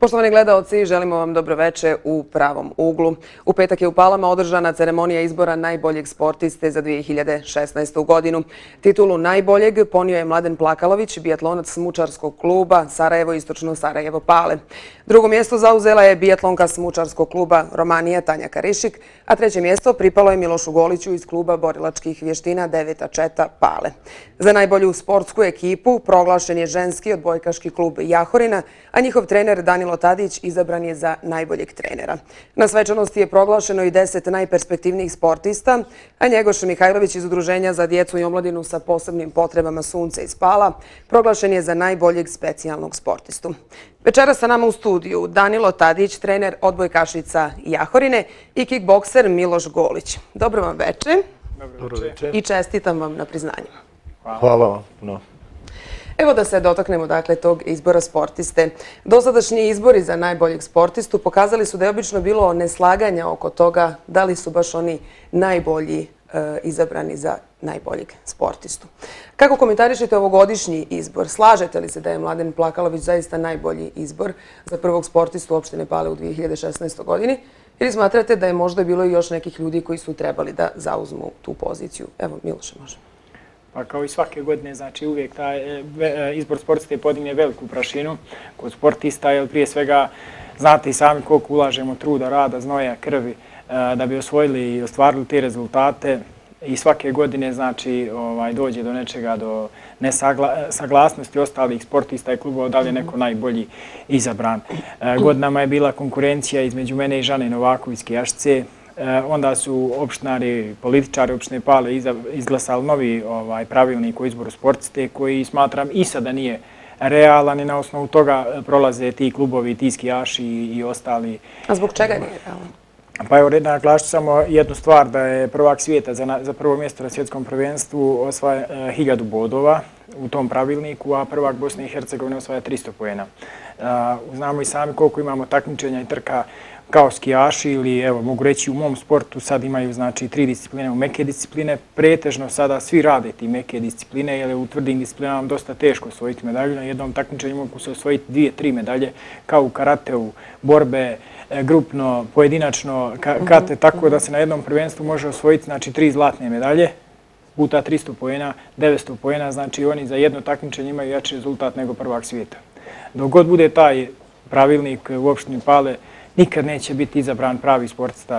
Poštovani gledaoci, želimo vam dobroveče u pravom uglu. U petak je u Palama održana ceremonija izbora najboljeg sportiste za 2016. godinu. Titulu najboljeg ponio je Mladen Plakalović, bijatlonac smučarskog kluba Sarajevo Istočno Sarajevo Pale. Drugo mjesto zauzela je bijatlonka smučarskog kluba Romanija Tanja Karišik, a treće mjesto pripalo je Milošu Goliću iz kluba borilačkih vještina 9. četa Pale. Za najbolju sportsku ekipu proglašen je ženski odbojkaški klub Jahorina, a njihov trener Danilo Tadić izabran je za najboljeg trenera. Na svečanosti je proglašeno i 10 najperspektivnijih sportista, a Njegoš Mihajlović iz Udruženja za djecu i omladinu sa posebnim potrebama Sunce iz Pala proglašen je za najboljeg specijalnog sportistu. Večera sa nama u studiju Danilo Tadić, trener odbojkašica Jahorine i kickbokser Miloš Golić. Dobro vam veče. Dobro veče. I čestitam vam na priznanjima. Hvala vam puno. Evo da se dotaknemo dakle tog izbora sportiste. Dosadašnji izbori za najboljeg sportistu pokazali su da je obično bilo neslaganja oko toga da li su baš oni najbolji izabrani za najboljeg sportistu. Kako komentarišete ovogodišnji izbor? Slažete li se da je Mladen Plakalović zaista najbolji izbor za prvog sportistu opštine Pale u 2016. godini? Ili smatrate da je možda bilo i još nekih ljudi koji su trebali da zauzmu tu poziciju? Evo, Miloše, može. Pa kao i svake godine, znači uvijek taj izbor sportiste podigne veliku prašinu kod sportista, jer prije svega znate i sami koliko ulažemo truda, rada, znoja, krvi da bi osvojili i ostvarili te rezultate i svake godine znači dođe do nečega, do nesaglasnosti ostalih sportista i klubova da li je neko najbolji izabran. Godinama je bila konkurencija između mene i Žane Novaković iz Kijašice. Onda su opštinari, političari opštine Pale izglasali novi pravilnik o izboru sportiste koji smatram i sada nije realan i na osnovu toga prolaze ti klubovi, ti skijaši i ostali. A zbog čega nije realan? Pa evo, red naglašću samo jednu stvar, da je prvak svijeta za prvo mjesto na svjetskom prvenstvu osvaja 1000 bodova u tom pravilniku, a prvak Bosne i Hercegovine osvaja 300 poena. Znamo i sami koliko imamo takmičenja i trka kao skijaši ili, evo, mogu reći u mom sportu sad imaju, znači, 3 discipline u meke discipline. Pretežno sada svi rade ti meke discipline, jer je u tvrdim disciplinama dosta teško osvojiti medalju. Na jednom takmičenju mogu se osvojiti 2-3 medalje, kao u karateu, borbe, grupno, pojedinačno, kate, tako da se na jednom prvenstvu može osvojiti, znači, 3 zlatne medalje, puta 300 poena, 900 poena, znači oni za jedno takmičenje imaju jači rezultat nego prvak svijeta. Dok god bude taj pravilnik u opštini Pale, nikad neće biti izabran pravi sportista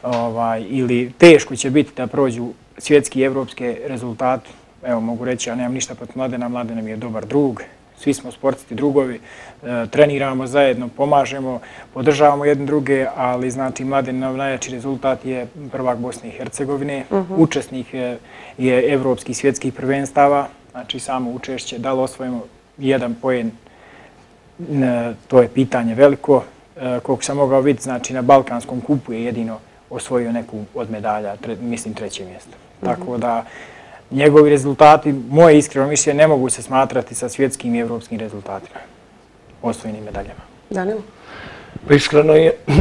ili teško će biti da prođu svjetski i evropske rezultate. Evo, mogu reći, ja nemam ništa protiv Mladena, Mladen mi je dobar drug, svi smo sportisti drugovi, treniramo zajedno, pomažemo, podržavamo jedne druge, ali znači Mladenov najjači rezultat je prvak Bosne i Hercegovine, učesnik je evropskih svjetskih prvenstava, znači samo učešće, da li osvojimo 1 poen, to je pitanje veliko. Koliko sam mogao vidjeti, znači na Balkanskom kupu je jedino osvojio neku od medalja, mislim 3. mjesto. Tako da njegovi rezultati, moje iskreno mišljenje, ne mogu se smatrati sa svjetskim i evropskim rezultatima, osvojenim medaljama. Danilo? Iskreno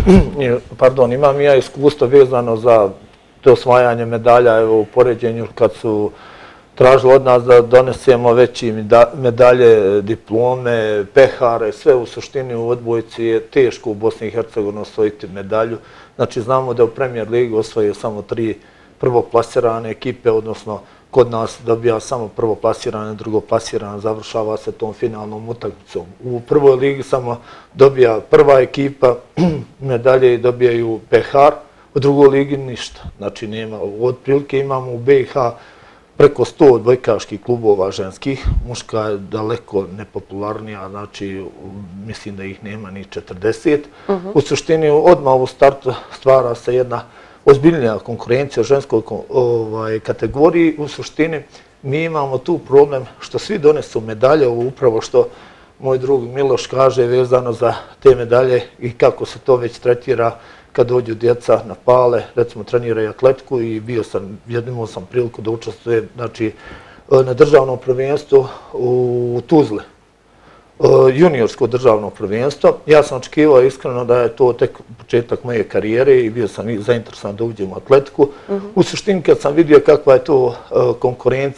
imam ja iskustvo vezano za to osvajanje medalja u poređenju kad su tražili od nas da donesemo veći medalje, diplome, pehare, sve u suštini u odbojci je teško u Bosni i Hercegovini osvojiti medalju. Znači znamo da u Premier ligi osvoje samo 3 prvoplasirane ekipe, odnosno kod nas dobija prvo prvoplasirane, drugoplasirane, završava se tom finalnom utakmicom. U prvoj ligi samo dobija prva ekipa medalje i dobijaju pehar, u drugoj ligi ništa. Znači nema, otprilike imamo u BiH preko 100 odbojkaških klubova ženskih, muška je daleko nepopularnija, znači mislim da ih nema ni 40. U suštini odmah u startu stvara se jedna ozbiljnija konkurencija u ženskoj kategoriji. U suštini mi imamo tu problem što svi donesu medalje, upravo što moj drug Miloš kaže vezano za te medalje i kako se to već tretira kad dođu djeca na Pale, recimo treniraju atletiku i imao sam priliku da učestvujem na državnom prvenstvu u Tuzli, juniorsko državno prvenstvo. Ja sam očekivao iskreno da je to tek početak moje karijere i bio sam zainteresovan da uđem u atletiku. U suštini kad sam vidio kakva je to konkurencija,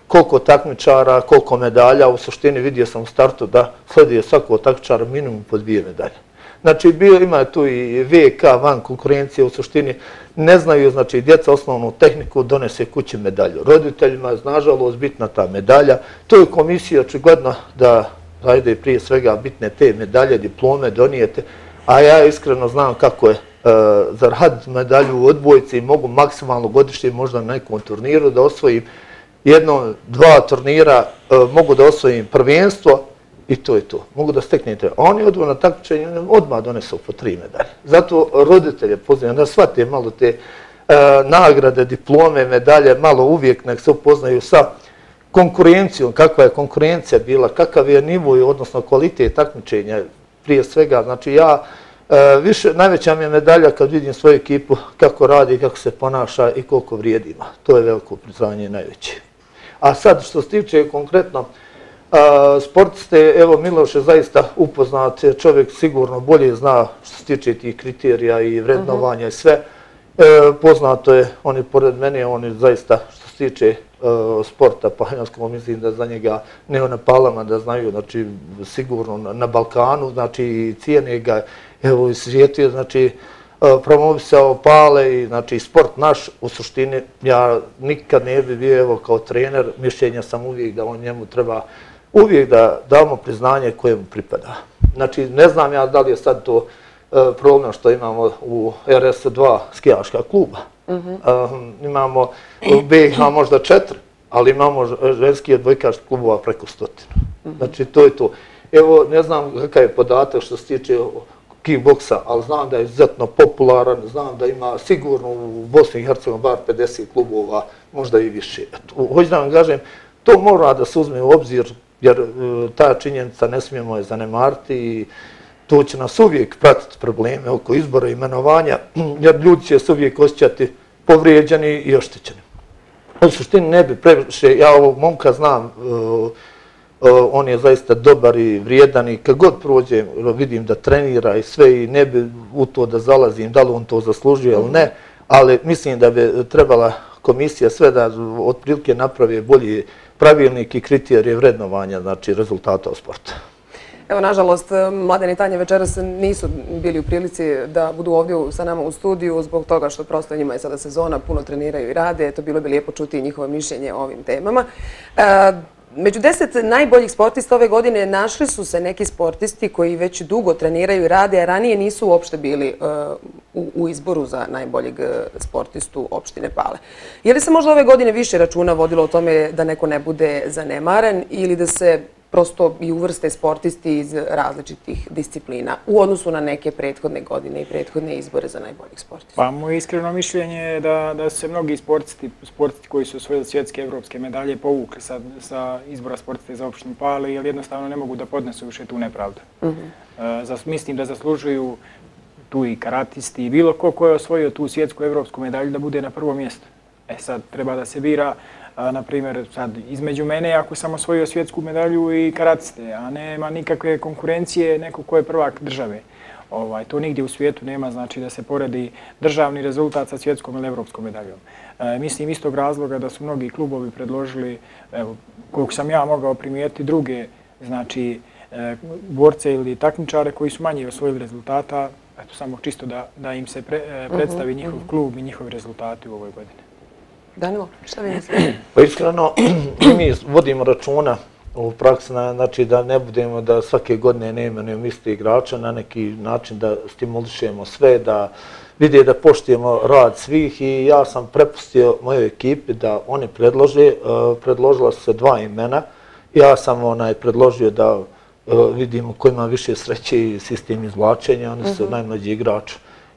koliko takmičara, koliko medalja. U suštini vidio sam u startu da slijedi svako takmičara minimum po 2 medalje. Znači, ima tu i VK van konkurencije, u suštini ne znaju, znači, djeca osnovnu tehniku donese kući medalju. Roditeljima je, nažalost, bitna ta medalja. To je komisija očigledno da, ajde, prije svega bitne te medalje, diplome donijete, a ja iskreno znam kako je zaraditi medalju u odbojci i mogu maksimalno godišnje možda na nekom turniru da osvojim 1, 2 turnira, mogu da osvojim prvenstvo i to je to. Mogu da steknete. A oni odu na takmičenje, odmah donesu po 3 medalje. Zato roditelje pozivam da shvate malo te nagrade, diplome, medalje, malo uvijek nek se upoznaju sa konkurencijom, kakva je konkurencija bila, kakav je nivo, odnosno kvalitet takmičenja. Prije svega, znači ja najveća mi je medalja kad vidim svoju ekipu kako radi, kako se ponaša i koliko vrijedi ima. To je veliko priznanje najveće. A sad što se tiče konkretno sportiste, evo Miloš je zaista upoznat, čovjek sigurno bolje zna što se tiče tih kriterija i vrednovanja i sve. Poznato je, on je pored mene, on je zaista što se tiče sporta panjskog, mislim da za njega ne na Palama da znaju, znači sigurno na Balkanu, znači cijene ga, evo i svijetu je, znači promovisao Pale i znači sport naš, u suštini ja nikad ne bi bio evo kao trener, mišljenja sam uvijek da on njemu treba uvijek da damo priznanje koje mu pripada. Znači ne znam ja da li je sad to problem što imamo u RS2 skijaška kluba. Imamo u BiH možda 4, ali imamo ženski odbojkaških klubova preko 100. Znači to je to. Evo ne znam kakav je podatak što se tiče kickboksa, ali znam da je izuzetno popularan, znam da ima sigurno u Bosni i Hercegovini bar 50 klubova, možda i više. Hoću da vam kažem, to mora da se uzme u obzir, jer ta činjenica ne smijemo je zanemariti i to će nas uvijek pratiti probleme oko izbora i imenovanja, jer ljudi će se uvijek osjećati povrijeđeni i oštećeni. U suštini ne bi previše, ja ovog momka znam, on je zaista dobar i vrijedan i kad god prođem vidim da trenira i sve i ne bi u to da zalazim, da li on to zaslužuje ili ne, ali mislim da bi trebala komisija sve da otprilike napravi bolji pravilnik i kriterije vrednovanja, znači rezultata u sportu. Evo, nažalost, Mladen i Tanja večeras nisu bili u prilici da budu ovdje sa nama u studiju zbog toga što prosto njima je sada sezona, puno treniraju i rade. Eto, bilo bi lijepo čuti njihovo mišljenje o ovim temama. Među 10 najboljih sportista ove godine našli su se neki sportisti koji već dugo treniraju i rade, a ranije nisu uopšte bili u izboru za najboljeg sportistu opštine Pale. Je li se možda ove godine više računa vodilo o tome da neko ne bude zanemaren ili da se prosto i uvrste sportisti iz različitih disciplina u odnosu na neke prethodne godine i prethodne izbore za najboljih sportista? Pa moje iskreno mišljenje je da su se mnogi sportisti koji su osvojili svjetske evropske medalje povukli sa izbora sportista za opštinu Pale, jer jednostavno ne mogu da podnesu više tu nepravdu. Mislim da zaslužuju tu i karatisti i bilo ko je osvojio tu svjetsku evropsku medalju da bude na prvo mjesto. Sad treba da se bira, na primjer, sad između mene, ako sam osvojio svjetsku medalju i karatiste, a nema nikakve konkurencije neko ko je prvak države. To nigdje u svijetu nema, znači da se poredi državni rezultat sa svjetskom ili evropskom medaljom. Mislim istog razloga da su mnogi klubovi predložili, koliko sam ja mogao primijetiti, druge, znači, borce ili takmičare koji su manje osvojili rezultata, samo čisto da im se predstavi njihov klub i njihovi rezultati u ovoj godini. Danilo, šta vi mislite? Pa iskreno, mi vodimo računa u praksi, znači da ne budemo da svake godine ne imenujemo iste igrača, na neki način da stimulišemo sve, da vide da poštujemo rad svih i ja sam prepustio mojoj ekipi da oni predložila su se 2 imena. Ja sam predložio da vidimo ko ima više sreće i sistem izvlačenja, oni su najmlađi igrač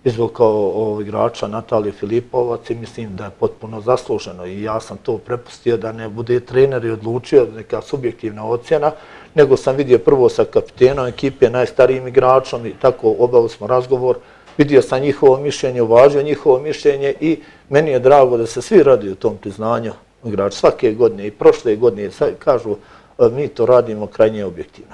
izvukao igrača Natalije Filipovac i mislim da je potpuno zasluženo i ja sam to prepustio da ne bude trener i odlučio neka subjektivna ocjena, nego sam vidio prvo sa kapitenom ekipe, najstarijim igračom i tako obavili smo razgovor, vidio sam njihovo mišljenje, uvažio njihovo mišljenje i meni je drago da se svi radi u tom priznanju igrača svake godine i prošle godine, kažu mi to radimo krajnje objektivno.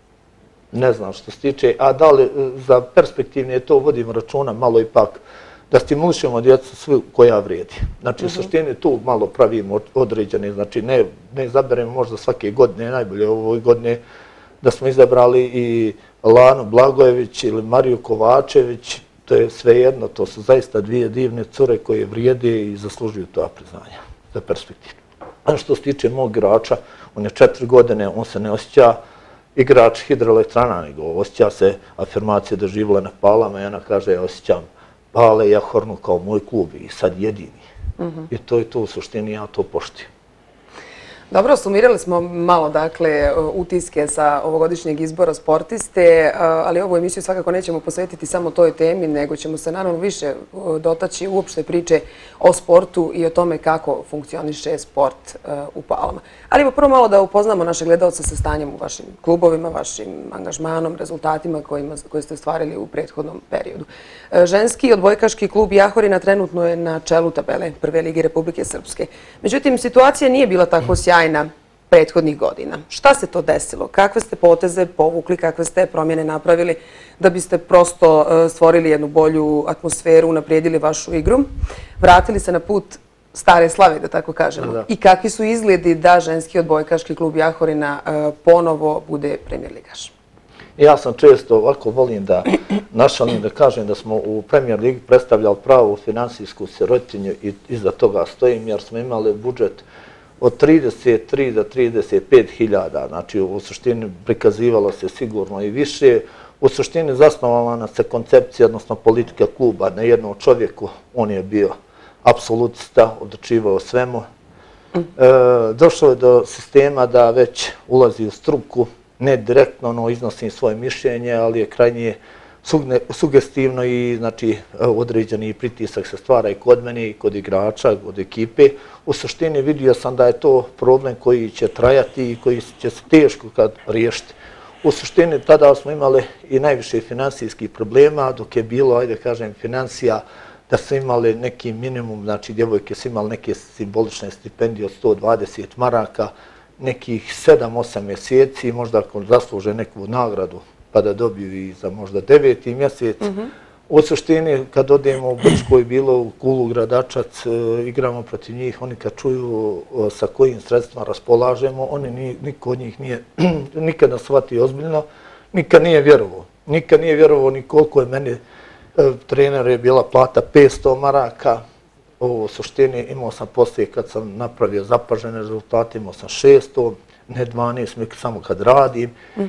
Ne znam što se tiče, a da li za perspektivne to vodimo računa malo ipak da stimulišemo djecu svu koja vrijedi. Znači, u suštini tu malo pravimo određene, znači ne izaberemo možda svake godine, najbolje ovoj godine, da smo izabrali i Lanu Blagojević ili Mariju Kovačević, to je svejedno, to su zaista dvije divne cure koje vrijede i zaslužuju to priznanja za perspektivu. A što se tiče mog igrača, on je 4 godine, on se ne osjeća igrač hidroelektrana, nego osjeća se afirmacija da živjela na Palama i ona kaže ja osjećam Pale Jahornu kao moj klub i sad jedini. I to je to u suštini, ja to poštujem. Dobro, sumirali smo malo, dakle, utiske sa ovogodišnjeg izbora sportiste, ali ovu emisiju svakako nećemo posvetiti samo toj temi, nego ćemo se naravno više dotaći uopšte priče o sportu i o tome kako funkcioniše sport u Palama. Ali evo prvo malo da upoznamo naše gledalce sa stanjem u vašim klubovima, vašim angažmanom, rezultatima koje ste ostvarili u prethodnom periodu. Ženski odbojkaški klub Jahorina trenutno je na čelu tabele Prve lige Republike Srpske. Međutim, situacija nije bila tako sjajna prethodnih godina. Šta se to desilo? Kakve ste poteze povukli, kakve ste promjene napravili da biste prosto stvorili jednu bolju atmosferu, unaprijedili vašu igru, vratili se na put stare slave, da tako kažemo? I kakvi su izgledi da ženski odbojkaški klub Jahorina ponovo bude premijer ligaš? Ja sam često ovako volim da našalim da kažem da smo u Premier ligi predstavljali pravu finansijsku sirotinju i iza toga stojim jer smo imali budžet od 33 do 35 hiljada. Znači u suštini prikazivalo se sigurno i više. U suštini zasnovala se koncepcija, odnosno politika kluba na jednom čovjeku. On je bio apsolutista, odlučivao o svemu. Došlo je do sistema da već ulazi u struku, ne direktno, no iznosim svoje mišljenje, ali je krajnje sugestivno i znači određeni pritisak se stvara i kod mene i kod igrača, kod ekipe. U suštini vidio sam da je to problem koji će trajati i koji će se teško kad riješiti. U suštini tada smo imali i najviše finansijskih problema, dok je bilo, ajde kažem, financija da su imali neki minimum, znači djevojke su imali neke simbolične stipendije od 120 maraka, nekih 7-8 mjeseci, možda ako zasluže neku nagradu pa da dobiju i za možda 9. mjesec. U suštini, kad odemo u Brčkoj, bilo u Kulu Gradačac, igramo protiv njih, oni kad čuju sa kojim sredstvima raspolažemo, niko od njih nije nikada shvatio ozbiljno, nikad nije vjerovao. Nikad nije vjerovao ni koliko je meni trener je bila plata 500 maraka. U suštini imao sam poslije kad sam napravio zapažene rezultate, imao sam 600, ne 12, samo kad radim.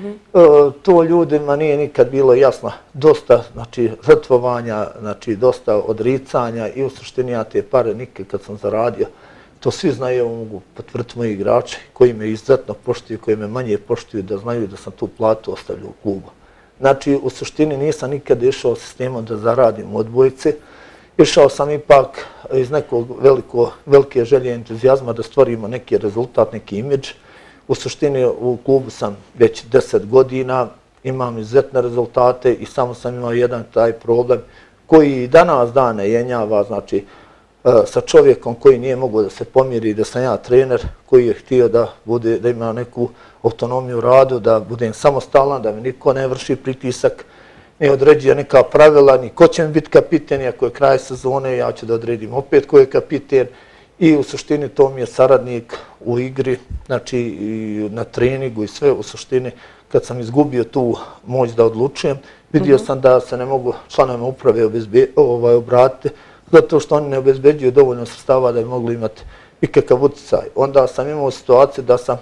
To ljudima nije nikad bilo jasno. Dosta žrtvovanja, dosta odricanja i u suštini ja te pare nikad kad sam zaradio. To svi znaju, mogu potvrditi moji igrači koji me izuzetno poštuju, koji me manje poštuju, da znaju da sam tu platu ostavljao u klubu. Znači, u suštini nisam nikad išao sistemom da zaradim odbojce. Išao sam ipak iz nekog velike želje i entuzijazma da stvorimo neki rezultat, neki imidž. U suštini u klubu sam već 10 godina, imam izuzetne rezultate i samo sam imao jedan taj problem koji i danas dane jenjava, znači sa čovjekom koji nije mogao da se pomiri, da sam ja trener koji je htio da ima neku autonomiju u radu, da budem samostalan, da mi niko ne vrši pritisak, ne određuje neka pravila, ni ko će mi biti kapiten, i ako je kraj sezone, ja ću da odredim opet ko je kapiten. I u suštini to mi je saradnik u igri, znači i na treningu i sve. U suštini, kad sam izgubio tu moć da odlučujem, vidio sam da se ne mogu članovima uprave obratiti, zato što oni ne obezbeđuju dovoljno sredstava da bi mogli imati ikakav utjecaj. Onda sam imao situaciju da sam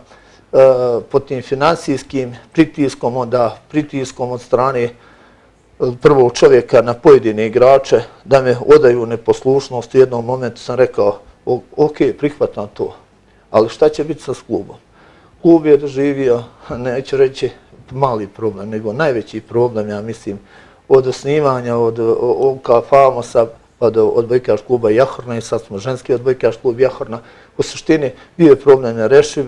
pod tim finansijskim pritiskom, onda pritiskom od strane prvog čovjeka na pojedine igrače, da me odaju neposlušnost. U jednom momentu sam rekao, ok, prihvatam to, ali šta će biti sa klubom? Klub je doživio, neću reći mali problem, nego najveći problem, ja mislim, od osnivanja, od ovog famosa, pa do odbojkaškog kluba Jahorna i sad smo ženski odbojkaški klub Jahorna. U suštini bio je problem nerešiv.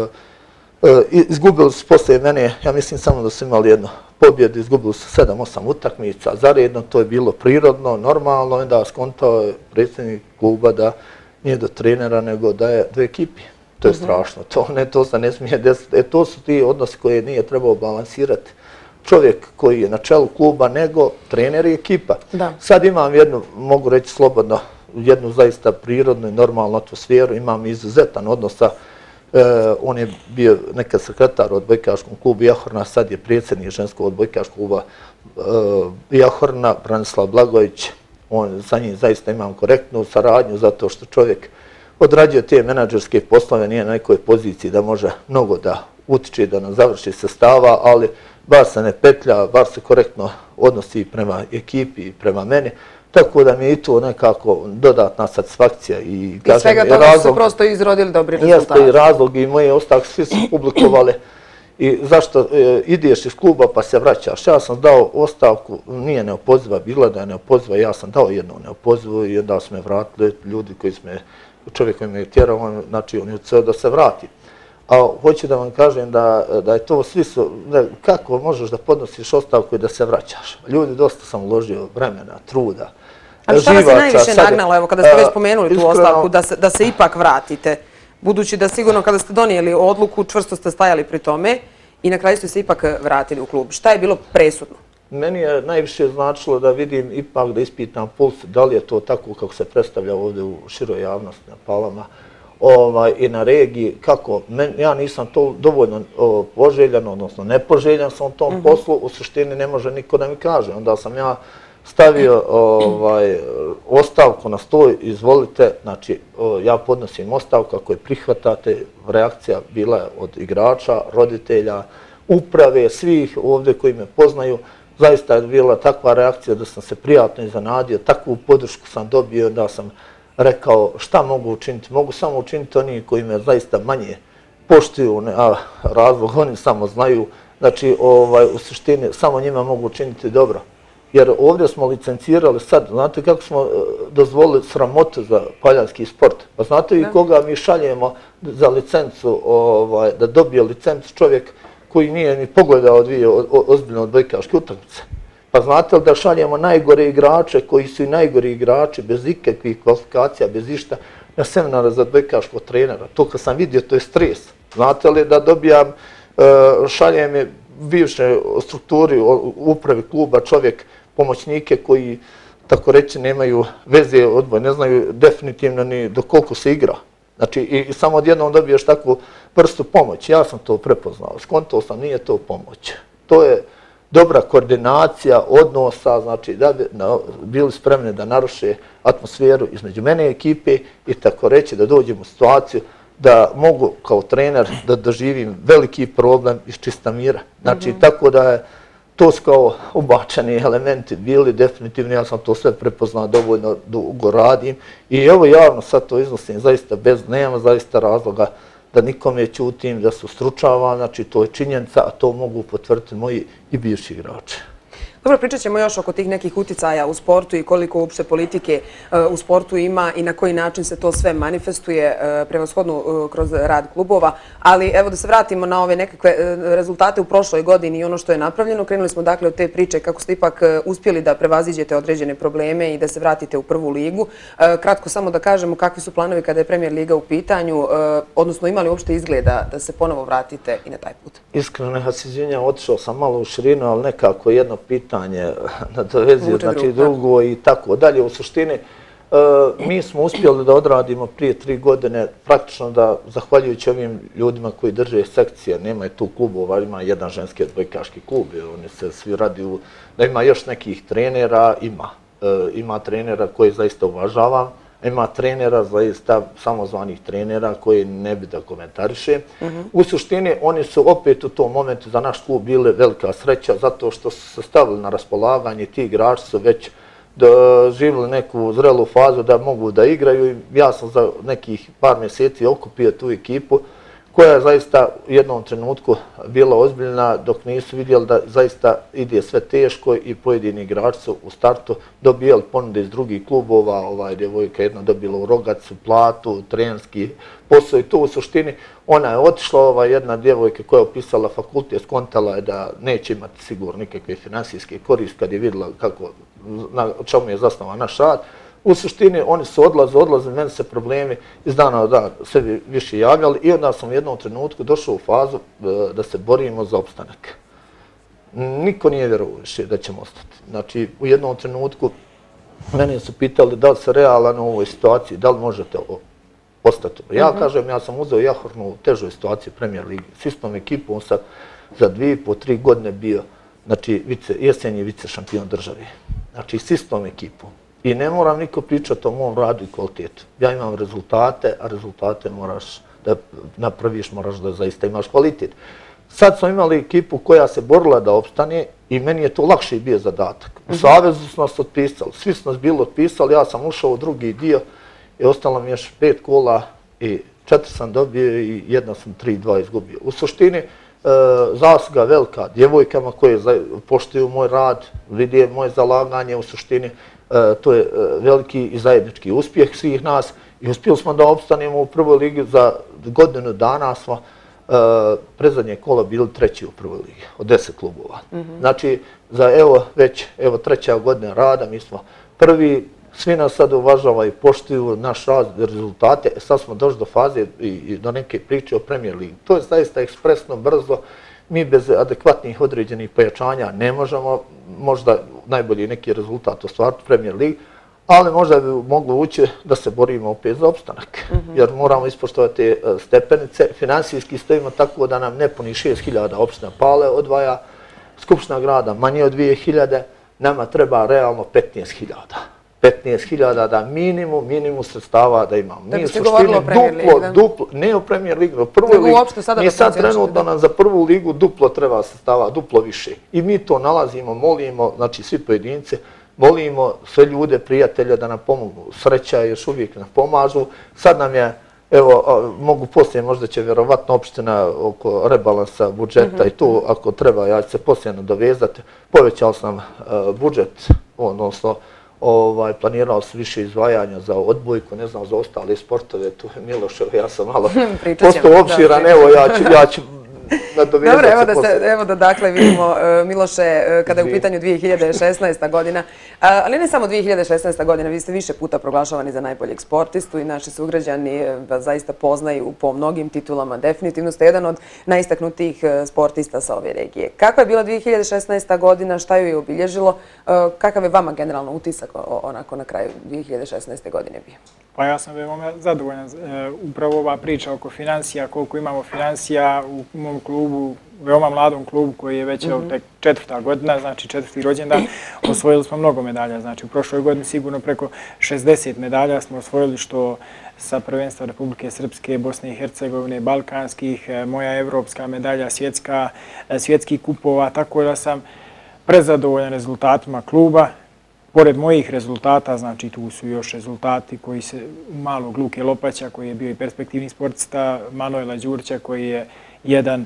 Izgubili su poslije mene, ja mislim samo da su imali jednu pobjedu, izgubili su 7-8 utakmica zaredno, to je bilo prirodno, normalno, onda skontao je predsjednik kluba da nije do trenera, nego da je do ekipi. To je strašno, to se ne smije desiti. To su ti odnosi koje nije trebao balansirati čovjek koji je na čelu kluba, nego trener i ekipa. Sad imam jednu, mogu reći slobodno, jednu zaista prirodnu i normalnu atmosferu, imam izuzetan odnos sa, on je bio nekad sekretar u odbojkaškom klubu Jahorna, sad je predsjednik ženskog odbojkaškog kluba Jahorna, Branislav Blagović. Sa njim zaista imam korektnu saradnju zato što čovjek odrađuje te menadžerske poslove, nije na nekoj poziciji da može mnogo da utiče, da nam završi sestava, ali bar se ne petlja, bar se korektno odnosi prema ekipi i prema meni. Tako da mi je i to nekako dodatna satisfakcija. I svega toga su se prosto izrodili dobri rezultati. Jeste i razlog i moje ostavke svi su publikovali. I zašto ideš iz kluba pa se vraćaš? Ja sam dao ostavku, nije neopoziva, bila da je neopoziva, ja sam dao jednu neopozivu i onda su me vratili ljudi koji su me, čovjek koji me je tjerao, znači on je odseo da se vrati. A hoću da vam kažem da je to svi su, kako možeš da podnosiš ostavku i da se vraćaš? Ljudi, dosta sam uložio vremena, truda. Ali šta vas je najviše nagnalo, evo kada ste već spomenuli tu ostavku, da se ipak vratite? Budući da sigurno kada ste donijeli odluku, čvrsto ste stajali pri tome i na kraju ste se ipak vratili u klub. Šta je bilo presudno? Meni je najviše značilo da vidim ipak, da ispitam puls, da li je to tako kako se predstavlja ovdje u široj javnosti na Palama i na regiji, kako, ja nisam to dovoljno poželjan, odnosno nepoželjan sam u tom poslu, u suštini ne može niko da mi kaže. Onda sam ja stavio ostavku na stoj, izvolite, znači ja podnosim ostavku, ako je prihvatate, reakcija bila je od igrača, roditelja, uprave, svih ovdje koji me poznaju. Zaista je bila takva reakcija da sam se prijatno iznenadio, takvu podršku sam dobio da sam rekao šta mogu učiniti. Mogu samo učiniti oni koji me zaista manje poštuju, a razlog oni samo znaju. Znači, u suštini samo njima mogu učiniti dobro. Jer ovdje smo licencirali sad, znate kako smo dozvolili sramotu za paljanski sport. Pa znate i koga mi šaljemo za licencu, da dobije licencu čovjek koji nije ni pogledao dvije ozbiljne odbojkaške utakmice. Pa znate li da šaljemo najgore igrače koji su i najgori igrači bez ikakvih kvalifikacija, bez išta, na seminare za odbojkaškog trenera. To kad sam vidio, to je stres. Znate li da dobijam, šaljem je bivše strukturi upravi kluba čovjek, pomoćnike koji, tako reći, nemaju veze odboj, ne znaju definitivno ni do koliko se igra. Znači, i samo odjednom dobiješ takvu vrstu pomoći. Ja sam to prepoznao, skontao sam, nije to pomoć. To je dobra koordinacija odnosa, znači da bi bili spremni da naruše atmosferu između mene i ekipe i tako reći da dođem u situaciju da mogu kao trener da doživim veliki problem iz čista mira. Znači, tako da je to su kao ubačeni elementi bili definitivno, ja sam to sve prepoznao, dovoljno dugo radim i evo javno sad to iznosim zaista nema zaista razloga da nikome ćutim, da se ustručavam, znači to je činjenica, a to mogu potvrditi moji i bivši igrači. Dobro, pričat ćemo još oko tih nekih uticaja u sportu i koliko uopšte politike u sportu ima i na koji način se to sve manifestuje prevashodno kroz rad klubova. Ali evo da se vratimo na ove nekakve rezultate u prošloj godini i ono što je napravljeno. Krenuli smo dakle od te priče kako ste ipak uspjeli da prevaziđete određene probleme i da se vratite u prvu ligu. Kratko samo da kažemo kakvi su planovi kada je Premier Liga u pitanju, odnosno imali uopšte izgleda da se ponovo vratite i na taj put? Iskreno, ja se izvinjam, otišao sam malo u širinu, ali nekako jedno pitanje nadovezio, znači drugo i tako dalje. U suštini, mi smo uspjeli da odradimo prije 3 godine, praktično da, zahvaljujući ovim ljudima koji drže sekcije, nema je tu klubova, ima jedan ženski odbojkaški klub, oni se svi radi, da ima još nekih trenera, ima trenera koje zaista uvažavam, ima trenera, zaista samozvanih trenera koji ne bi da komentariše. U suštini, oni su opet u tom momentu za naš klub bili velika sreća zato što su se stavili na raspolaganje, ti igrači su već doživjeli neku zrelu fazu da mogu da igraju i ja sam za nekih par mjeseci okupio tu ekipu koja je zaista u jednom trenutku bila ozbiljna dok nisu vidjeli da zaista ide sve teško i pojedini igrači su u startu dobijali ponude iz drugih klubova, djevojka jedna dobila u Rogacu platu, trenerski posao i to u suštini ona je otišla, jedna djevojka koja je upisala fakultet skontala je da neće imati sigurno nikakve finansijske koriste kad je vidjela na čemu je zasnovan naš rad. U suštini oni su odlazili, meni se problemi iz dana u dan sve više javljali i onda sam u jednom trenutku došao u fazu da se borimo za opstanak. niko nije vjerovao više da ćemo ostati. Znači, u jednom trenutku mene su pitali da li se realan u ovoj situaciji, da li možete ostati. Ja kažem, ja sam uzeo Jahornu u težoj situaciji Premier Ligi. S istom ekipom sam za 2,5-3 godine bio, znači, jesenji vice šampion države. Znači, s istom ekipom. I ne moram niko pričati o mom radu i kvalitetu. Ja imam rezultate, a rezultate moraš da napraviš, moraš da zaista imaš kvalitet. Sad smo imali ekipu koja se borila da opstane i meni je to lakše bio zadatak. U Savezu smo nas otpisali, svi smo nas bili otpisali, ja sam ušao u drugi dio i ostalo mi još 5 kola i 4 sam dobio i jedna sam 3-2 izgubio. U suštini, zasluga velika djevojkama koje poštuju moj rad, vide moje zalaganje, u suštini to je veliki i zajednički uspjeh svih nas i uspjeli smo da opstanemo u prvoj ligi. Za godinu dana smo predzadnje kolo bili 3. u prvoj ligi od 10 klubova. Znači, za već 3. godina rada mi smo prvi, svi nas sad uvažavaju i poštuju naš rad, rezultate. Sad smo došli do faze i do neke priče o Premier Ligi. To je zaista ekspresno, brzo. Mi bez adekvatnih određenih pojačanja ne možemo možda najbolji neki rezultat ostvariti u Premier Ligi, ali možda bi moglo ući da se borimo opet za opstanak, jer moramo ispoštovati stepenice. Finansijski stojimo tako da nam ne puni 6.000 opština Pale odvaja, Skupština grada manje od 2.000, nama treba realno 15.000. 15.000 da minimum sredstava da imamo. Da biste govorili o Premier Ligi, da? Duplo, ne o Premier Ligi, o prvoj ligi. Mi sad trenutno nam za prvu ligu duplo treba sredstava, duplo više. I mi to nalazimo, molimo, znači svi pojedinci, molimo sve ljude, prijatelje da nam pomogu. Sreća još uvijek nam pomažu. Sad nam je, evo, mogu poslije, možda će vjerovatno opština oko rebalansa budžeta i to, ako treba, ja ću se poslije nadovezati. Povećao sam budžet, odnosno, planirao sam više izdvajanja za odbojku, ne znam, za ostale sportove, tu je Milošev, ja sam malo postao opširan, evo ja ću nadovezati se poslije. Dobro, evo da dakle vidimo, Miloše, kada je u pitanju 2016. godina, ali ne samo 2016. godina, vi ste više puta proglašavani za najboljeg sportistu i naši sugrađani vas zaista poznaju po mnogim titulama. Definitivno ste jedan od najistaknutijih sportista sa ove regije. Kakva je bila 2016. godina, šta ju je obilježilo, kakav je vama generalno utisak onako na kraju 2016. godine bio? Pa ja sam veoma zadovoljan. Upravo ova priča oko financija, koliko imamo financija u mom klubu, veoma mladom klubu koji je već tek 4. godina, znači 4. rođendan, osvojili smo mnogo medalja. Znači u prošloj godini sigurno preko 60 medalja smo osvojili, što sa prvenstva Republike Srpske, Bosne i Hercegovine, balkanskih, moja evropska medalja, svjetskih kupova, tako da sam prezadovoljan rezultatima kluba. Pored mojih rezultata, znači tu su još rezultati koji se malog Luke Lopaća, koji je bio i perspektivni sportista, Manojla Đurća, koji je jedan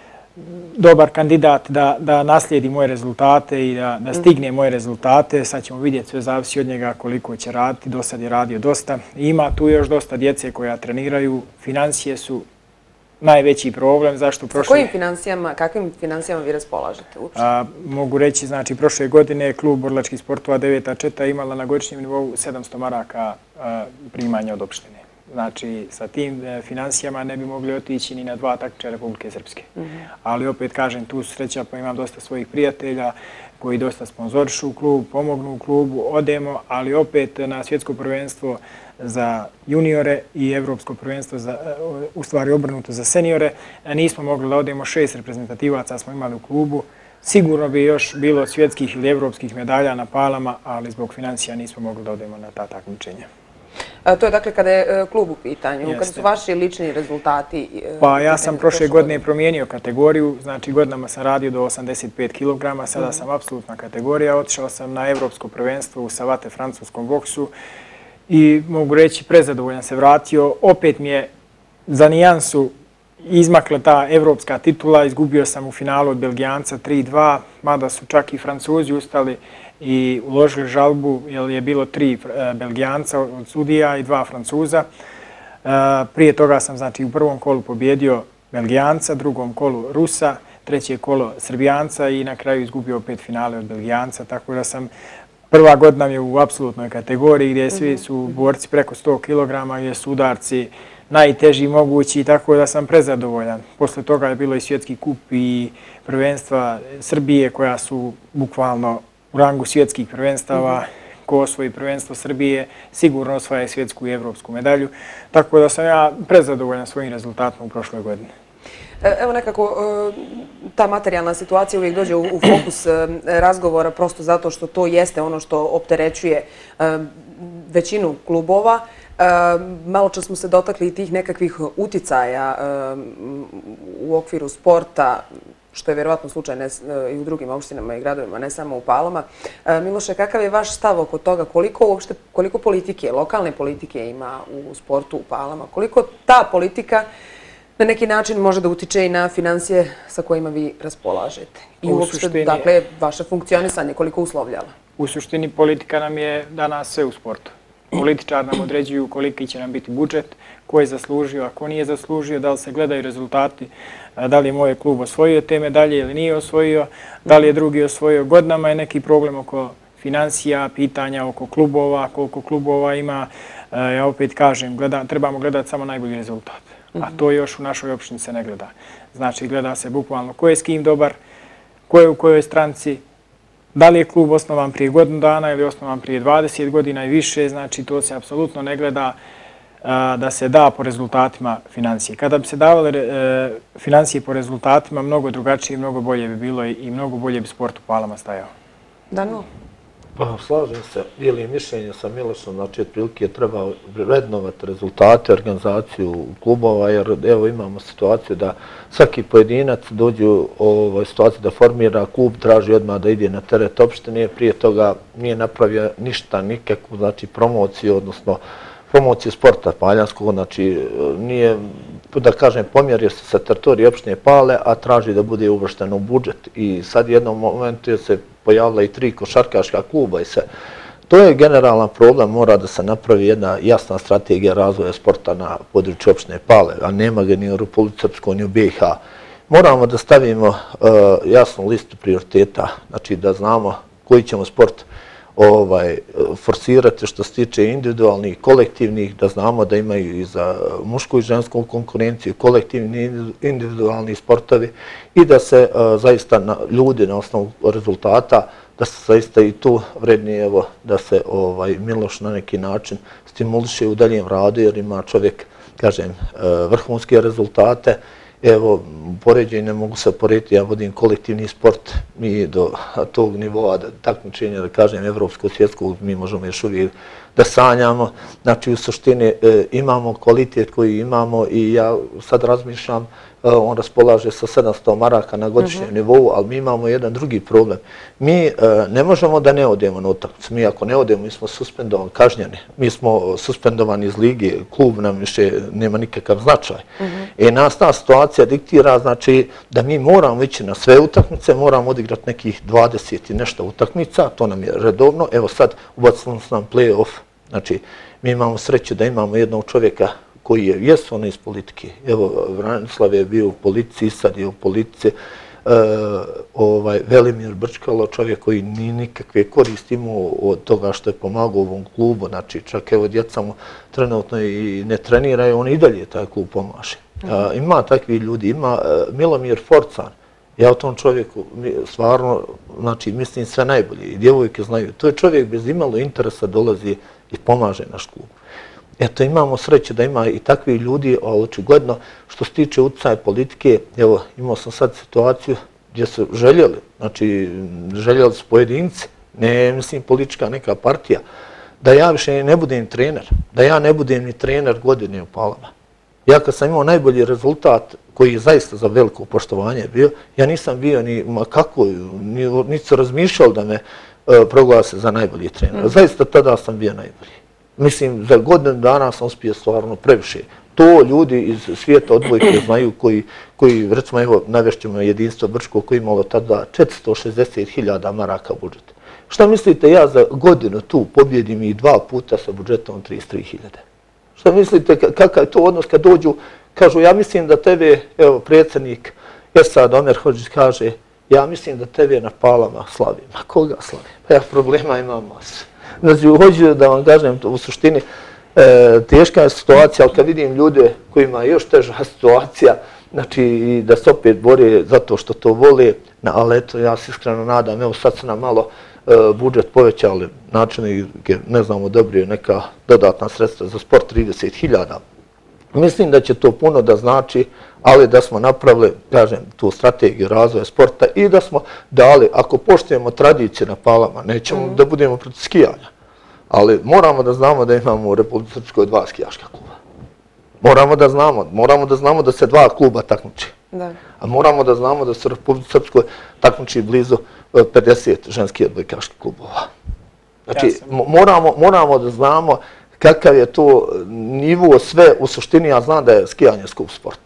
dobar kandidat da naslijedi moje rezultate i da stigne moje rezultate. Sad ćemo vidjeti, sve zavisi od njega koliko će raditi. Do sad je radio dosta. Ima tu još dosta djece koja treniraju. Financije su najveći problem. Zašto prošle... Kakvim financijama vi raspolažete uopšte? Mogu reći, znači, prošle godine klub borilačkih sportova 9. četa imala na godišnjem nivou 700 maraka primanja od opštine. Znači, sa tim financijama ne bi mogli otići ni na 2 takmičenja Republike Srpske. Ali opet kažem, tu sreća, pa imam dosta svojih prijatelja koji dosta sponzorišu klub, pomognu u klubu, odemo, ali opet na svjetsko prvenstvo za juniore i evropsko prvenstvo, u stvari obrnuto za seniore, nismo mogli da odemo. 6 reprezentativaca smo imali u klubu. Sigurno bi još bilo svjetskih ili evropskih medalja na Palama, ali zbog financija nismo mogli da odemo na ta takmičenja. To je dakle kada je klub u pitanju, kada su vaši lični rezultati? Pa ja sam prošle godine promijenio kategoriju, znači godinama sam radio do 85 kg, sada sam apsolutna kategorija, otišao sam na evropsko prvenstvo u savate francuskom boksu i mogu reći prezadovoljan se vratio. Opet mi je za nijansu izmakla ta evropska titula, izgubio sam u finalu od Belgijanca 3-2, mada su čak i Francuzi ustali i uložili žalbu, jer je bilo 3 Belgijanca od sudija i 2 Francuza. Prije toga sam, znači, u prvom kolu pobjedio Belgijanca, drugom kolu Rusa, treće kolo Srbijanca i na kraju izgubio 5 finale od Belgijanca, tako da sam Prva godina je u apsolutnoj kategoriji gdje svi su borci preko 100 kg, gdje su udarci najteži mogući, tako da sam prezadovoljan. Posle toga je bilo i svjetski kup i prvenstva Srbije koja su bukvalno u rangu svjetskih prvenstava. Ko osvoji prvenstvo Srbije sigurno osvaja svjetsku i evropsku medalju. Tako da sam ja prezadovoljan svojim rezultatom u prošloj godini. Evo nekako ta materijalna situacija uvijek dođe u fokus razgovora prosto zato što to jeste ono što opterećuje većinu klubova. Malo čas smo se dotakli i tih nekakvih uticaja u okviru sporta, što je vjerovatno slučaj i u drugim opštinama i gradovima, ne samo u Palama. Miloše, kakav je vaš stav oko toga? Koliko politike, lokalne politike ima u sportu u Palama? Koliko ta politika na neki način može da utiče i na financije sa kojima vi raspolažete? I uopšte, dakle, vaše funkcionisanje, koliko uslovljava? U suštini politika nam je danas sve u sportu. Političar nam određuju koliki će nam biti budžet, ko je zaslužio, a ko nije zaslužio, da li se gledaju rezultati, da li je moj klub osvojio te medalje ili nije osvojio, da li je drugi osvojio. Godinama je neki problem oko financija, pitanja oko klubova, koliko klubova ima. Ja opet kažem, trebamo gledati samo najbolji rezultat, a to još u našoj opštini se ne gleda. Znači, gleda se bukvalno ko je s kim dobar, ko je u kojoj stranci, da li je klub osnovan prije godinu dana ili osnovan prije 20 godina i više, znači to se apsolutno ne gleda da se da po rezultatima financije. Kada bi se davale financije po rezultatima, mnogo drugačije i mnogo bolje bi bilo i mnogo bolje bi sport u Palama stajao. Danilo? Pa slažem se, dijelim mišljenje sa Milošom, znači otprilike treba vrednovati rezultate, organizaciju klubova, jer evo imamo situaciju da svaki pojedinac dođe u situaciju da formira klub, traži odmah da ide na teret opštine, prije toga nije napravio ništa, nikakvu znači promociju, odnosno promociju sporta paljanskog, znači nije, da kažem, pomjerio se sa teritorije opštine Pale, a traži da bude uvršten u budžet. I sad u jednom momentu se pojavila i 3 košarkaška kluba i sve. To je generalan problem, mora da se napravi jedna jasna strategija razvoja sporta na području opštine Pale, a nema ga ni u Republici Srpskoj, ni u BiH. Moramo da stavimo jasnu listu prioriteta, znači da znamo koji ćemo sport forsirati što se tiče individualnih i kolektivnih, da znamo da imaju i za mušku i žensku konkurenciju, kolektivni i individualni sportovi i da se zaista ljudi na osnovu rezultata, da se zaista i tu vrednije, evo, da se Miloš na neki način stimuliše u daljem radu, jer ima čovjek, kažem, vrhunske rezultate. Evo, poređenje ne mogu se porediti, ja vodim kolektivni sport, mi do tog nivoa takmičenja, da kažem, evropskog, svjetskog, mi možemo još uvijek da sanjamo. Znači, u suštini imamo kvalitet koji imamo i ja sad razmišljam, on raspolaže sa 700 maraka na godišnjem nivou, ali mi imamo jedan drugi problem. Mi ne možemo da ne odemo na utakmicu. Mi ako ne odemo, mi smo suspendovani, kažnjeni. Mi smo suspendovani iz lige, klub nam više nema nikakav značaj. I nas ta situacija diktira, znači, da mi moramo ići na sve utakmice, moramo odigrati nekih 20 i nešto utakmica, to nam je redovno. Evo sad ubacili smo nam play-off, znači, mi imamo sreću da imamo jednog čovjeka koji jesu ono iz politike. Evo, Vranislav je bio u policiji, sad je u policiji. Velimir Brčkalo, čovjek koji nije nikakve koristi imao od toga što je pomagao ovom klubu. Znači, čak evo djeca mu trenutno i ne treniraju, on i dalje taj klub pomaže. Ima takvi ljudi, ima Milomir Forcan. Ja o tom čovjeku stvarno, znači, mislim sve najbolje i djevojke znaju. To je čovjek bez imalo interesa dolazi i pomaže naš klub. Eto, imamo sreće da ima i takvi ljudi, a očigledno što se tiče utjecaja politike, evo, imao sam sad situaciju gdje su željeli, znači, željeli su pojedinci, ne mislim politička neka partija, da ja više ne budem trener, da ja ne budem ni trener godine u Palama. Ja kad sam imao najbolji rezultat, koji je zaista za veliko poštovanje bio, ja nisam bio ni, ma kako, niti su razmišljali da me proglase za najbolji trener. Zaista tada sam bio najbolji. Mislim, za godinu dana sam uspio stvarno previše. To ljudi iz svijeta odbojke znaju koji, recimo, evo, navješćemo jedinstvo Brčko koji imalo tada 460.000 maraka budžet. Šta mislite, ja za godinu tu pobjedim i 2 puta sa budžetom 33.000? Šta mislite, kakav je to odnos kad dođu, kažu, ja mislim da tebe, evo, predsjednik Esad Omer Hodžić kaže, Ja mislim da tebe na Palama slavim. A koga slavim? Pa ja problema imam masu. Znači, hoću da vam kažem, u suštini, teška je situacija, ali kad vidim ljude kojima je još teža situacija, znači i da se opet bore zato što to vole, ali eto, ja se iskreno nadam, evo sad su nam malo budžet povećali, načelnike, ne znam, odobrio neka dodatna sredstva za sport 30.000. Mislim da će to puno da znači, ali da smo napravili, kažem, tu strategiju razvoja sporta i da smo dali, ako poštujemo tradicije na Palama, nećemo da budemo protiv skijanja, ali moramo da znamo da imamo u Republici Srpskoj 2 skijaška kluba. Moramo da znamo da se 2 kluba takmiči. A moramo da znamo da se u Republici Srpskoj takmiči blizu 50 ženskih odbojkaških klubova. Znači, moramo da znamo kakav je to nivo sve, u suštini ja znam da je skijanje skup sport.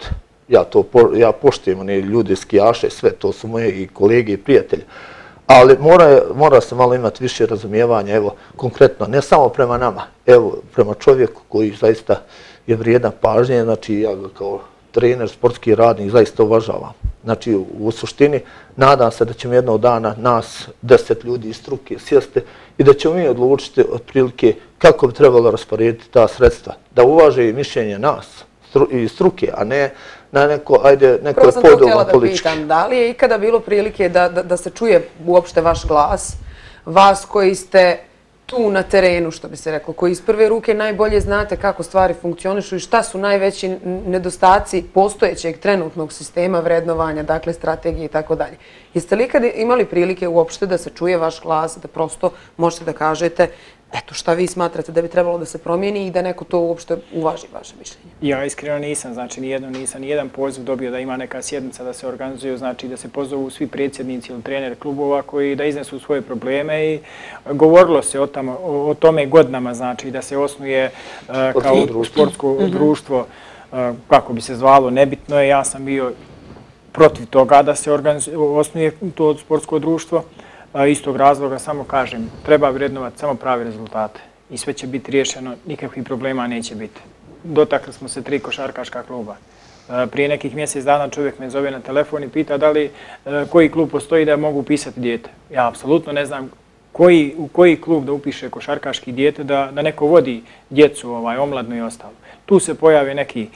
Ja poštujem one ljude, skijaše, sve, to su moje i kolege i prijatelji. Ali mora se malo imati više razumijevanja, evo, konkretno, ne samo prema nama, evo, prema čovjeku koji zaista je vrijedan pažnje, znači ja ga kao trener, sportski radnik zaista uvažavam. Znači, u suštini, nadam se da ćemo jednog dana nas 10 ljudi iz struke sjesti i da ćemo mi odlučiti otprilike kako bi trebalo rasporediti ta sredstva. Da uvaže i mišljenje nas i struke, a ne na neko je podobno politički. Prvo sam to htjela da pitam, da li je ikada bilo prilike da se čuje uopšte vaš glas, vas koji ste tu na terenu, što bi se reklo, koji iz prve ruke najbolje znate kako stvari funkcionišu i šta su najveći nedostaci postojećeg trenutnog sistema vrednovanja, dakle strategije i tako dalje. Jeste li ikada imali prilike uopšte da se čuje vaš glas, da prosto možete da kažete eto šta vi smatrate da bi trebalo da se promijeni i da neko to uopšte uvaži vaše mišljenje? Ja iskreno nisam, znači nijedan poziv dobio da ima neka sjednica da se organizuje, znači da se pozovu svi predsjednici ili treneri klubova koji da iznesu svoje probleme i govorilo se o tome godinama, znači da se osnuje kao sportsko društvo, kako bi se zvalo, nebitno je, ja sam bio protiv toga da se osnuje to sportsko društvo. Istog razloga, samo kažem, treba vrednovati samo pravi rezultate i sve će biti riješeno, nikakvih problema neće biti. Dotakli smo se 3 košarkaška kluba. Prije nekih mjesec dana čovjek me zove na telefon i pita da li koji klub postoji da mogu upisati dijete. Ja apsolutno ne znam u koji klub da upiše košarkaški dijete, da neko vodi djecu, omladnu i ostalo. Tu se pojave neki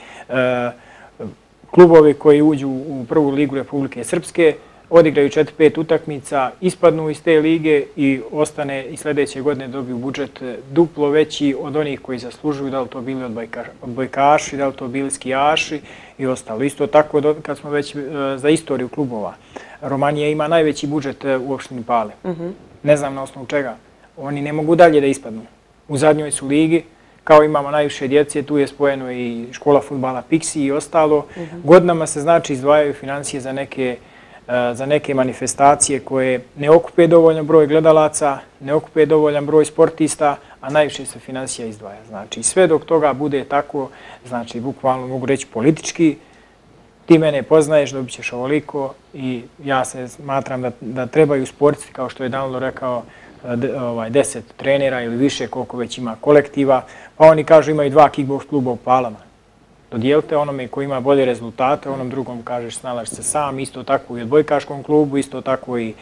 klubovi koji uđu u prvu ligu Republike Srpske, odigraju 4-5 utakmica, ispadnu iz te lige i ostane i sljedeće godine dobiju budžet duplo veći od onih koji zaslužuju, da li to bili odbojkaši, da li to bili skijaši i ostalo. Isto tako, kad smo već za istoriju klubova, Romanija ima najveći budžet u opštini Pale. Ne znam na osnovu čega. Oni ne mogu dalje da ispadnu. U zadnjoj su ligi, kao imamo najviše djece, tu je spojeno i škola fudbala Pixi i ostalo. Godinama se znači izdvajaju financije za neke manifestacije koje ne okupe dovoljan broj gledalaca, ne okupe dovoljan broj sportista, a najviše se financija izdvaja. Znači, sve dok toga bude tako, znači, bukvalno mogu reći politički, ti mene poznaješ, dobit ćeš ovoliko i ja se smatram da trebaju sportisti, kao što je Danilo rekao, 10 trenera ili više, koliko već ima kolektiva, pa oni kažu imaju 2 kickbox kluba u Palama. Dodijelite onome koji ima bolje rezultate, onom drugom kažeš snalaš se sam, isto tako i odbojkaškom klubu, isto tako i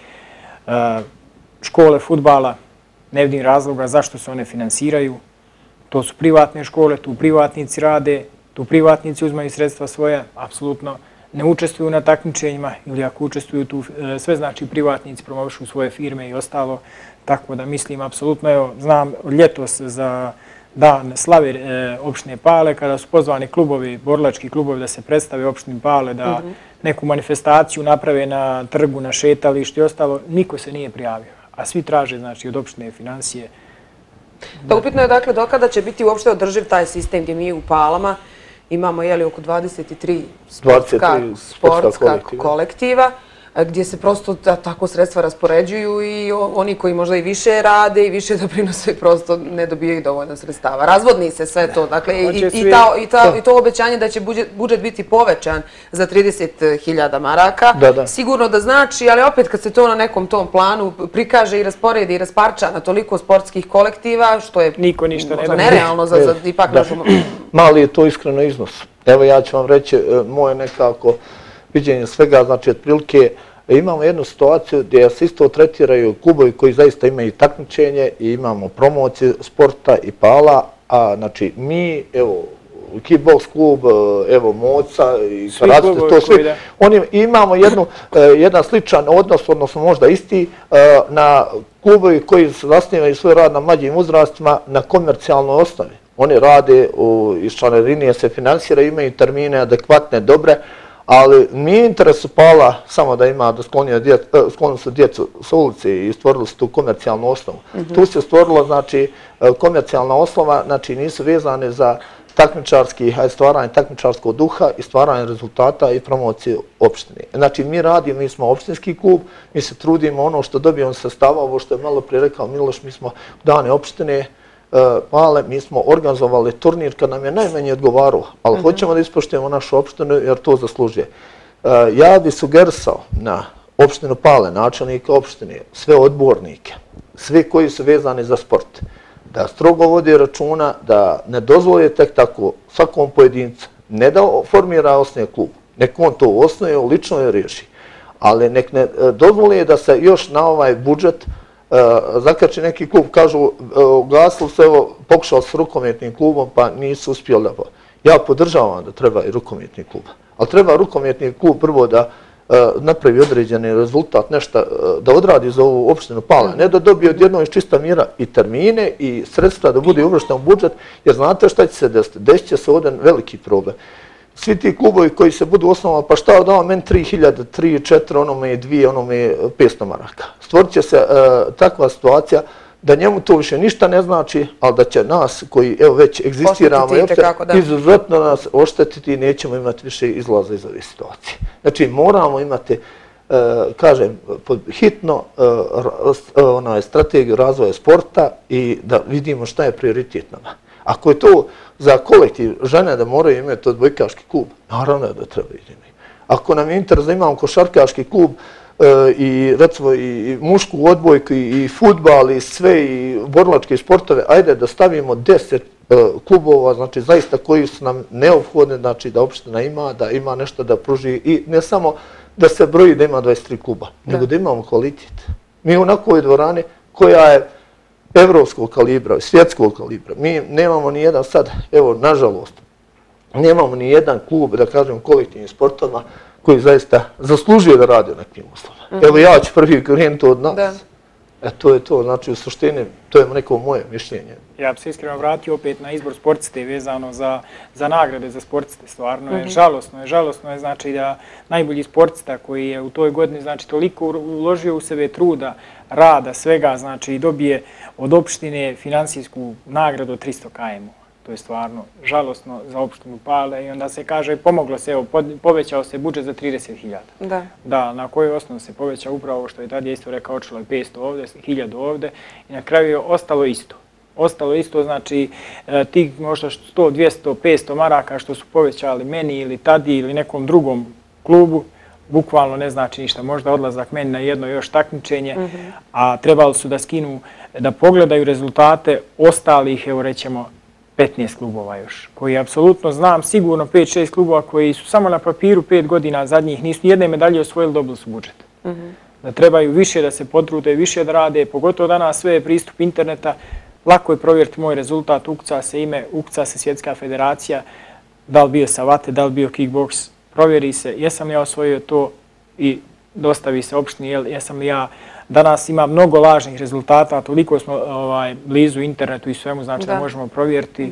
škole fudbala. Ne vidim razloga zašto se one finansiraju. To su privatne škole, tu privatnici rade, tu privatnici uzmaju sredstva svoje, apsolutno ne učestvuju na takmičenjima ili ako učestvuju tu, sve znači privatnici promovišu svoje firme i ostalo. Tako da mislim, apsolutno, evo, znam ljetos za dan slave opštine Pale, kada su pozvani klubovi, borilački klubovi da se predstave opštini Pale, da neku manifestaciju naprave na trgu, na šetalištu i ostalo, niko se nije prijavio. A svi traže, znači, od opštine financije. Da, upitno je, dakle, dokada će biti uopšte održiv taj sistem gdje mi u Palama imamo, oko 23 sportska kolektiva, gdje se prosto tako sredstva raspoređuju i oni koji možda i više rade i više doprinose prosto ne dobijaju dovoljno sredstava. Razvodni se sve to. Dakle, i to obećanje da će budžet biti povećan za 30.000 maraka, sigurno da znači, ali opet kad se to na nekom tom planu prikaže i rasporedi i rasparča na toliko sportskih kolektiva, što je nerealno za ipak našu... Mali je to iskreno iznos. Evo ja ću vam reći moje nekako viđenje svega, znači otprilike imamo jednu situaciju gdje se isto tretiraju klubovi koji zaista imaju takmičenje i imamo promociju sporta i pala, a znači mi, evo, kickbox klub, evo Moca i Karatiste, to svi, oni imamo jedan sličan odnos, odnosno možda isti, na klubovi koji zasnivaju svoj rad na mlađim uzrastima na komercijalnoj osnovi. Oni rade, iz članarine se finansira, imaju termine adekvatne, dobre, ali nije interes pala samo da ima da sklonu su djecu sa ulici i stvorili su tu komercijalnu osnovu. Tu se stvorila, znači, komercijalna osnova, znači nisu vezane za stvaranje takmičarskog duha i stvaranje rezultata i promociju opštine. Znači, mi smo opštinski klub, mi se trudimo ono što dobijemo sredstava, ovo što je malo prije rekao Miloš, mi smo dane opštine Pale, mi smo organizovali turnir kad nam je najmanje odgovaralo, ali hoćemo da ispoštujemo našu opštinu jer to zaslužuje. Ja bih sugerisao na opštinu Pale, načelnike opštine, sve odbornike, svi koji su vezani za sport, da strogo vodi računa, da ne dozvoli tek tako svakom pojedincu, ne da formira osnije klub, nek on to osnuje, lično je riješi, ali nek ne dozvoli da se još na ovaj budžet zakači neki klub, kažu, ugasili se, evo, pokušao s rukometnim klubom, pa nisu uspjeli da... Ja podržavam da treba i rukometni klub, ali treba rukometni klub prvo da napravi određeni rezultat, nešto da odradi za ovu opštinu Pale, ne da dobije odjednom iz čista mira i termine i sredstva da bude uvršten u budžet, jer znate šta će se desiti? Desit će se ovdje veliki problem. Svi ti klubovi koji se budu osnovali, pa šta dao meni 3.000, 3, 4, onome 2, onome 500 maraka. Stvorit će se takva situacija da njemu to više ništa ne znači, ali da će nas koji evo već egzistiramo izuzetno nas oštetiti i nećemo imati više izlaza iz ove situacije. Znači moramo imati, kažem, hitno strategiju razvoja sporta i da vidimo šta je prioritet nama. Ako je to za kolektiv žene da moraju imati odbojkaški klub, naravno da treba imati. Ako nam je interes da imamo košarkaški klub i recimo i mušku odbojku i fudbal i sve i borilačke sportove, ajde da stavimo 10 klubova, znači zaista koji su nam neophodni, znači da opština ima, da ima nešto da pruži i ne samo da se broji da ima 23 kluba, nego da imamo kvalitet. Mi u onakvoj dvorani koja je evropskog kalibra, svjetskog kalibra. Mi nemamo ni jedan sad, evo, nažalost, nemamo ni jedan klub, da kažem, kolektivnim sportovima koji zaista zaslužuje da radi u nekim uslovima. Evo, ja ću prvi krenuti od nas. To je to, znači u suštini, to je neko moje mišljenje. Ja bih se iskreno vratio opet na izbor sportiste vezano za nagrade za sportiste. Stvarno je žalosno je znači da najbolji sportista koji je u toj godini znači toliko uložio u sebe truda, rada, svega, znači dobije od opštine finansijsku nagradu od 300 km. To je stvarno žalosno za opštinu Pale i onda se kaže pomoglo se, evo, povećao se budžet za 30.000. Da, na kojoj osnovu se povećao upravo što je tada isto rekao, očilo je 500 ovde, 1000 ovde i na kraju je ostalo isto. Ostalo isto, znači ti možda 100, 200, 500 maraka što su povećali meni ili tadi ili nekom drugom klubu, bukvalno ne znači ništa. Možda odlazak meni na jedno još takmičenje, a trebali su da skinu, da pogledaju rezultate ostalih, evo rećemo, 15 klubova još, koji apsolutno znam, sigurno 5-6 klubova koji su samo na papiru 5 godina zadnjih, nisu nijedne medalje osvojili, dobili su budžet. Da trebaju više da se potrude, više da rade, pogotovo danas sve je pristup interneta, lako je provjeriti moj rezultat, ukuca se ime, ukuca se Svjetska federacija, da li bio savate, da li bio kickbox, provjeri se jesam li ja osvojio to i dostavi se opštini, jesam li ja. Danas ima mnogo lažnih rezultata, toliko smo blizu internetu i svemu, znači da možemo provjeriti.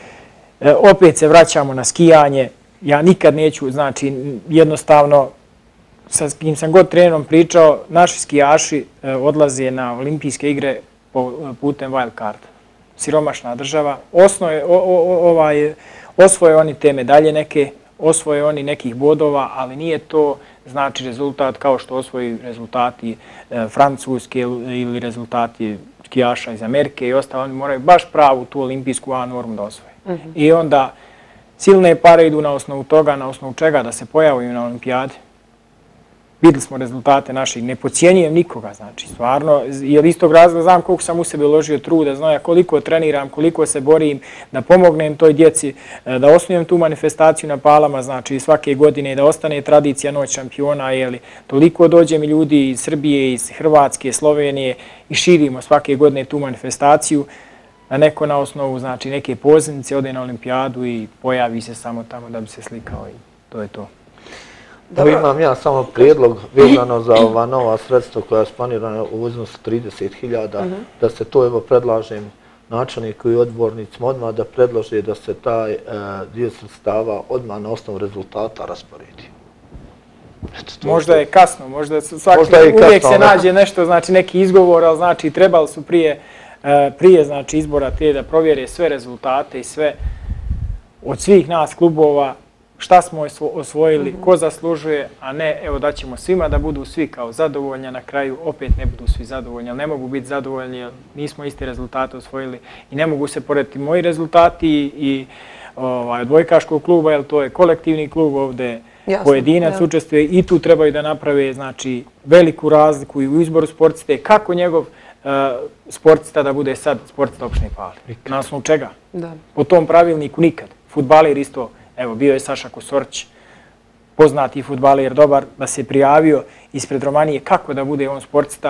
Opet se vraćamo na skijanje. Ja nikad neću, znači jednostavno, sa kim sam god trenerom pričao, naši skijaši odlaze na olimpijske igre putem wild card. Siromašna država. Osvoje oni te medalje neke, osvoje oni nekih bodova, ali nije to znači rezultat kao što osvoji rezultati Francuske ili rezultati skijaša iz Amerike i ostalo. Oni moraju baš pravu tu olimpijsku A normu da osvoje. I onda silne pare idu na osnovu toga, na osnovu čega da se pojavaju na olimpijadi. Vidjeli smo rezultate naših, ne podcjenjujem nikoga, znači stvarno, jer istog razloga znam koliko sam u sebe uložio truda, znam ja koliko treniram, koliko se borim, da pomognem toj djeci, da osnujem tu manifestaciju na Palama, znači svake godine, da ostane tradicija Noć šampiona, jeli, toliko dođe mi ljudi iz Srbije, iz Hrvatske, Slovenije i širimo svake godine tu manifestaciju, da neko na osnovu, znači, neke pozivnice ode na olimpijadu i pojavi se samo tamo da bi se slikao i to je to. Evo imam ja samo prijedlog vezano za ova nova sredstva koja je planirana u iznosu 30.000, da se to, evo, predlažem načelniku i odbornicima odmah da predlože da se taj dio sredstava odmah na osnovu rezultata rasporedi. Možda je kasno, možda uvijek se nađe nešto, znači neki izgovor, ali znači trebali su prije znači, izbora te da provjere sve rezultate i sve od svih nas klubova, šta smo osvojili, ko zaslužuje, a ne evo da ćemo svima da budu svi kao zadovoljni, na kraju opet ne budu svi zadovoljni, ali ne mogu biti zadovoljni jer nismo iste rezultate osvojili i ne mogu se porediti moji rezultati i odbojkaškog kluba, jer to je kolektivni klub ovdje, pojedinac učestvuje i tu trebaju da naprave znači, veliku razliku i u izboru sportiste, kako njegov sportista da bude sad sportista opštine Pale. Na osnovu čega? Po tom pravilniku nikad. Fudbaler isto. Evo, bio je Saša Kosorić, poznati fudbaler, dobar, da se prijavio ispred Romanije kako da bude on sportista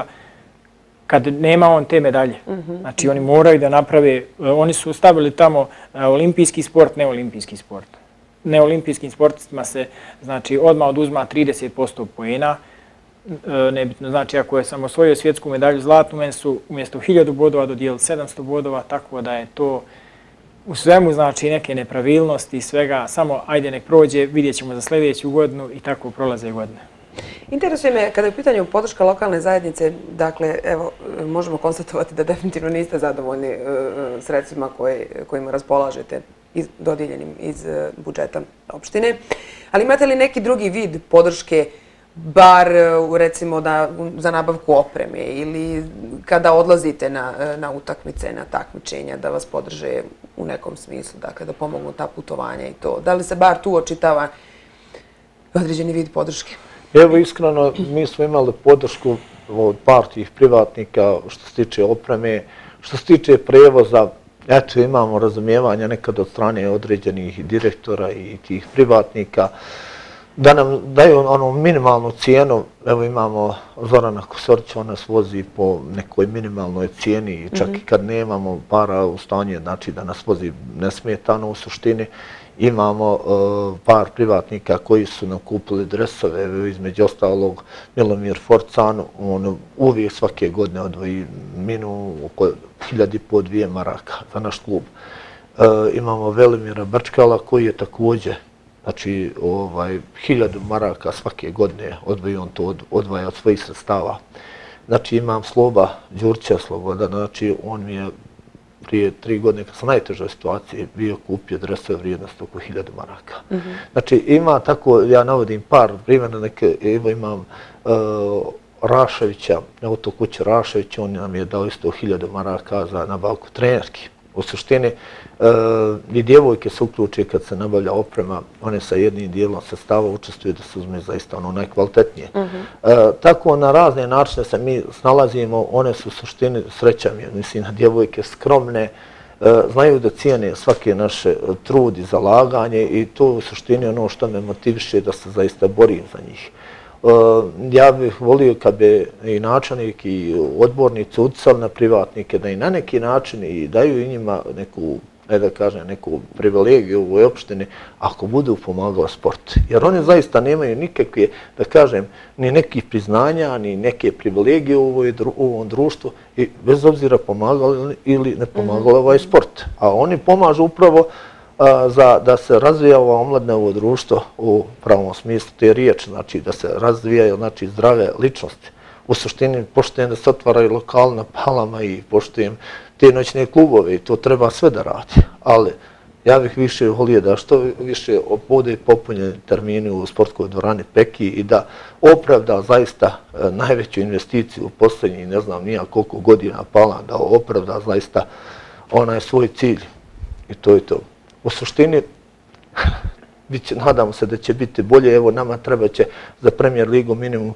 kad nema on te medalje. Znači, oni moraju da naprave, oni su stavili tamo olimpijski sport, neolimpijski sport. Neolimpijskim sportistima se, znači, odmah oduzma 30% poena. Nebitno, znači, ako je sam osvojio svjetsku medalju zlatnu, meni su umjesto 1000 bodova dodijelili 700 bodova, tako da je to u svemu, znači, neke nepravilnosti i svega, samo ajde nek prođe, vidjet ćemo za sljedeću godinu i tako prolaze godine. Interesuje me, kada je u pitanju podrška lokalne zajednice, dakle, evo, možemo konstatovati da definitivno niste zadovoljni sredstvima kojima raspolažete dodijeljenim iz budžeta opštine, ali imate li neki drugi vid podrške, bar recimo za nabavku opreme ili kada odlazite na utakmice, na takmičenja, da vas podrže u nekom smislu, dakle da pomognu ta putovanja i to. Da li se bar tu očitava određeni vid podrške? Evo, iskreno, mi smo imali podršku od par tih privatnika što se tiče opreme, što se tiče prevoza. Eto, imamo razumijevanja nekad od strane određenih direktora i tih privatnika da nam daju onu minimalnu cijenu. Evo imamo Zorana Kosorića, ona se vozi po nekoj minimalnoj cijeni i čak i kad nemamo para u stanje, znači da nas vozi nesmetano u suštini. Imamo par privatnika koji su nam kupili dresove, između ostalog Milomir Forcan, on uvijek svake godine odvoji oko 1500-2000 maraka za naš klub. Imamo Velimira Brčkala koji je također, znači 1000 maraka svake godine odvoji, on to odvaja od svojih sredstava. Znači imam Sloba Đurća Sloboda, znači on mi je prije 3 godine, kad sam u najtežoj situaciji bio kupio dresove vrijednosti oko 1000 maraka. Znači ima tako, ja navodim par primjera, evo imam Raševića, auto kuće Rašević, on nam je dao isto 1000 maraka za nabavku trenerki. U suštini i djevojke se uključe kad se nabavlja oprema, one sa jednim dijelom sredstava učestvuju da se uzme zaista ono najkvalitetnije. Tako na razne načine se mi snalazimo, one su u suštini, sreća mi je, mislim, djevojke skromne, znaju da cijene svake naše trud i zalaganje i to u suštini ono što me motiviše da se zaista borim za njih. Ja bih volio kad bi i načelnik i odbornici uticali na privatnike da i na neki način i daju i njima neku, da kažem, neku privilegiju u ovoj opštini ako budu pomagali sport. Jer oni zaista nemaju nikakve, da kažem, ni nekih priznanja, ni neke privilegije u ovom društvu i bez obzira pomagali ili ne pomagali ovaj sport. A oni pomažu upravo da se razvija ova omladina, ovo društvo u pravom smislu te riječi, znači da se razvijaju zdrave ličnosti. U suštini poštujem da se otvaraju lokali na Palama i poštujem te noćne klubove i to treba sve da radi. Ali ja bih više volio da što više bude popunjeni termini u sportskoj dvorani Peki i da opravda zaista najveću investiciju u posljednjih ne znam nija koliko godina Pala, da opravda zaista onaj svoj cilj i to je to. U suštini, nadamo se da će biti bolje. Evo, nama treba će za Premier ligu minimum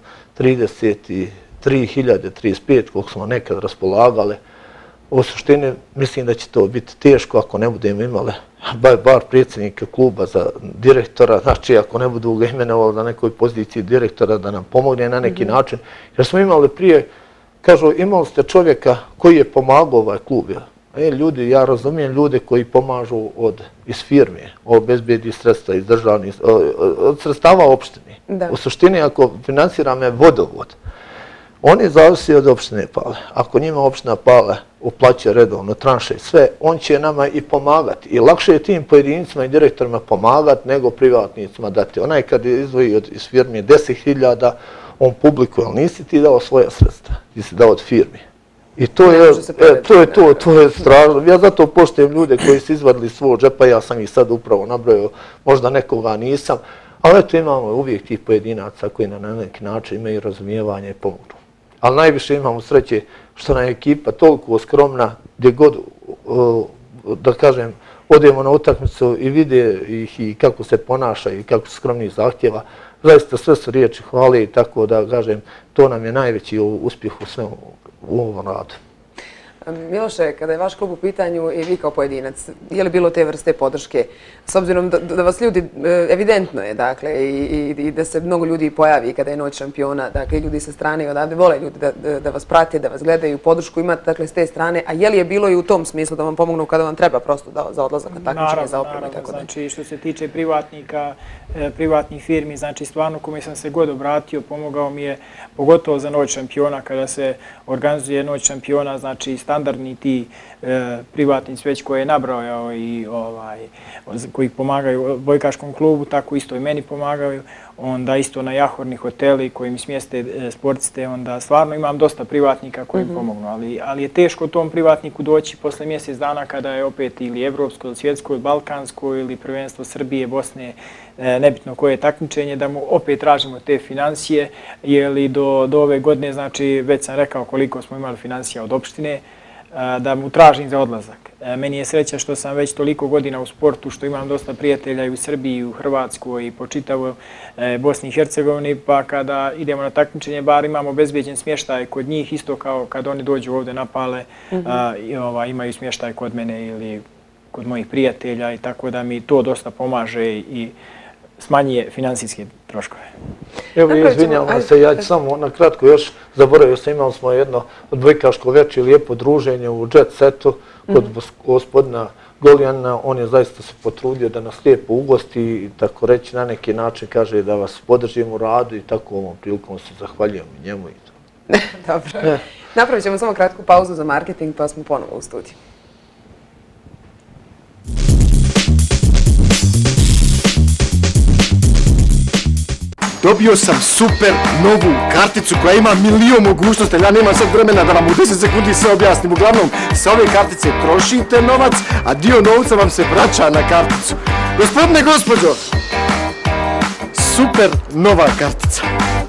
33.035, koliko smo nekad raspolagali. U suštini mislim da će to biti teško ako ne budemo imali bar predsjednika kluba za direktora, znači ako ne budu ga imenovali na nekoj poziciji direktora da nam pomogne na neki način. Jer smo imali prije, kažu, imali ste čovjeka koji je pomagao ovaj klub. Ljudi, ja razumijem ljude koji pomažu iz firme, obezbedi sredstva iz državnih, od sredstava opštine. U suštini ako financiramo vodovod, oni zavisi od opštine Pale. Ako njima opština Pale uplaćuje redovno tranše i sve, on će nama i pomagati. I lakše je tim pojedincima i direktorima pomagati nego privatnicima dati. Onaj kad izdvoji iz firme 10.000, on publikuje, ali nisi ti dao svoja sredstva, ti si dao od firme. I to je strašno. Ja zato poštujem ljude koji su izvadili svoj džepa, ja sam ih sad upravo nabrojao, možda nekoga nisam, ali eto imamo uvijek tih pojedinaca koji na neki način imaju razumijevanje i pomoću. Ali najviše imamo sreće što nam je ekipa toliko skromna gdje god, da kažem, odemo na utakmicu i vide ih i kako se ponaša i kako se skromni zahtjeva. Zaista sve su riječi hvale i tako da kažem, to nam je najveći uspjeh u svemu u ovom radu. Miloše, kada je vaš klub u pitanju i vi kao pojedinac, je li bilo te vrste podrške? S obzirom da vas ljudi, evidentno je, dakle, i da se mnogo ljudi pojavi kada je noć šampiona, dakle, i ljudi sa strane i odavde vole ljudi da vas prate, da vas gledaju, podršku imate, dakle, s te strane, a je li je bilo i u tom smislu da vam pomognu kada vam treba prosto za odlazak na takmičenje, za opremu i tako da? Znači, što se tiče privatnika, privatnih firmi, znači, stvarno kome sam se god obratio, pomogao mi je, pogotovo za noć šampiona, kada se organizuje noć šampiona, znači, standardni ti privatnici već koje je nabrojao i koji pomagaju bojkaškom klubu, tako isto i meni pomagaju, onda isto na Jahorni hoteli koji mi smjeste sportiste, onda stvarno imam dosta privatnika koji mi pomognu, ali je teško tom privatniku doći posle mjesec dana kada je opet ili evropsko, ili svjetsko, ili balkansko, ili prvenstvo Srbije, Bosne, nebitno koje je takmičenje, da mu opet tražimo te financije, jer do ove godine, znači već sam rekao koliko smo imali financija od opštine, da mu tražim za odlazak. Meni je sreća što sam već toliko godina u sportu, što imam dosta prijatelja i u Srbiji, i u Hrvatskoj, i po čitavoj Bosni i Hercegovini, pa kada idemo na takmičenje, bar imamo obezbeđen smještaj kod njih, isto kao kad oni dođu ovdje na Pale, imaju smještaj kod mene ili kod mojih prijatelja, i tako da mi to dosta pomaže i smanjuje finansijske troškove. Evo, izvinjavam se, ja ću samo na kratko još, zaboravio sam, imali smo jedno odbojkaško večer, lijepo druženje u Jet Setu kod gospodina Golijana. On je zaista se potrudio da nas lijepo ugosti i tako reći na neki način kaže da vas podržimo u radu i tako ovom prilikom se zahvaljujem i njemu i to. Dobro. Napravit ćemo samo kratku pauzu za marketing pa smo ponovo u studiju. Dobio sam super novu karticu koja ima milion mogućnosti, ja nemam sad vremena da vam u 10 sekundi sve objasnim. Uglavnom, sa ove kartice trošite novac, a dio novca vam se vraća na karticu. Gospodine, gospođo, super nova kartica.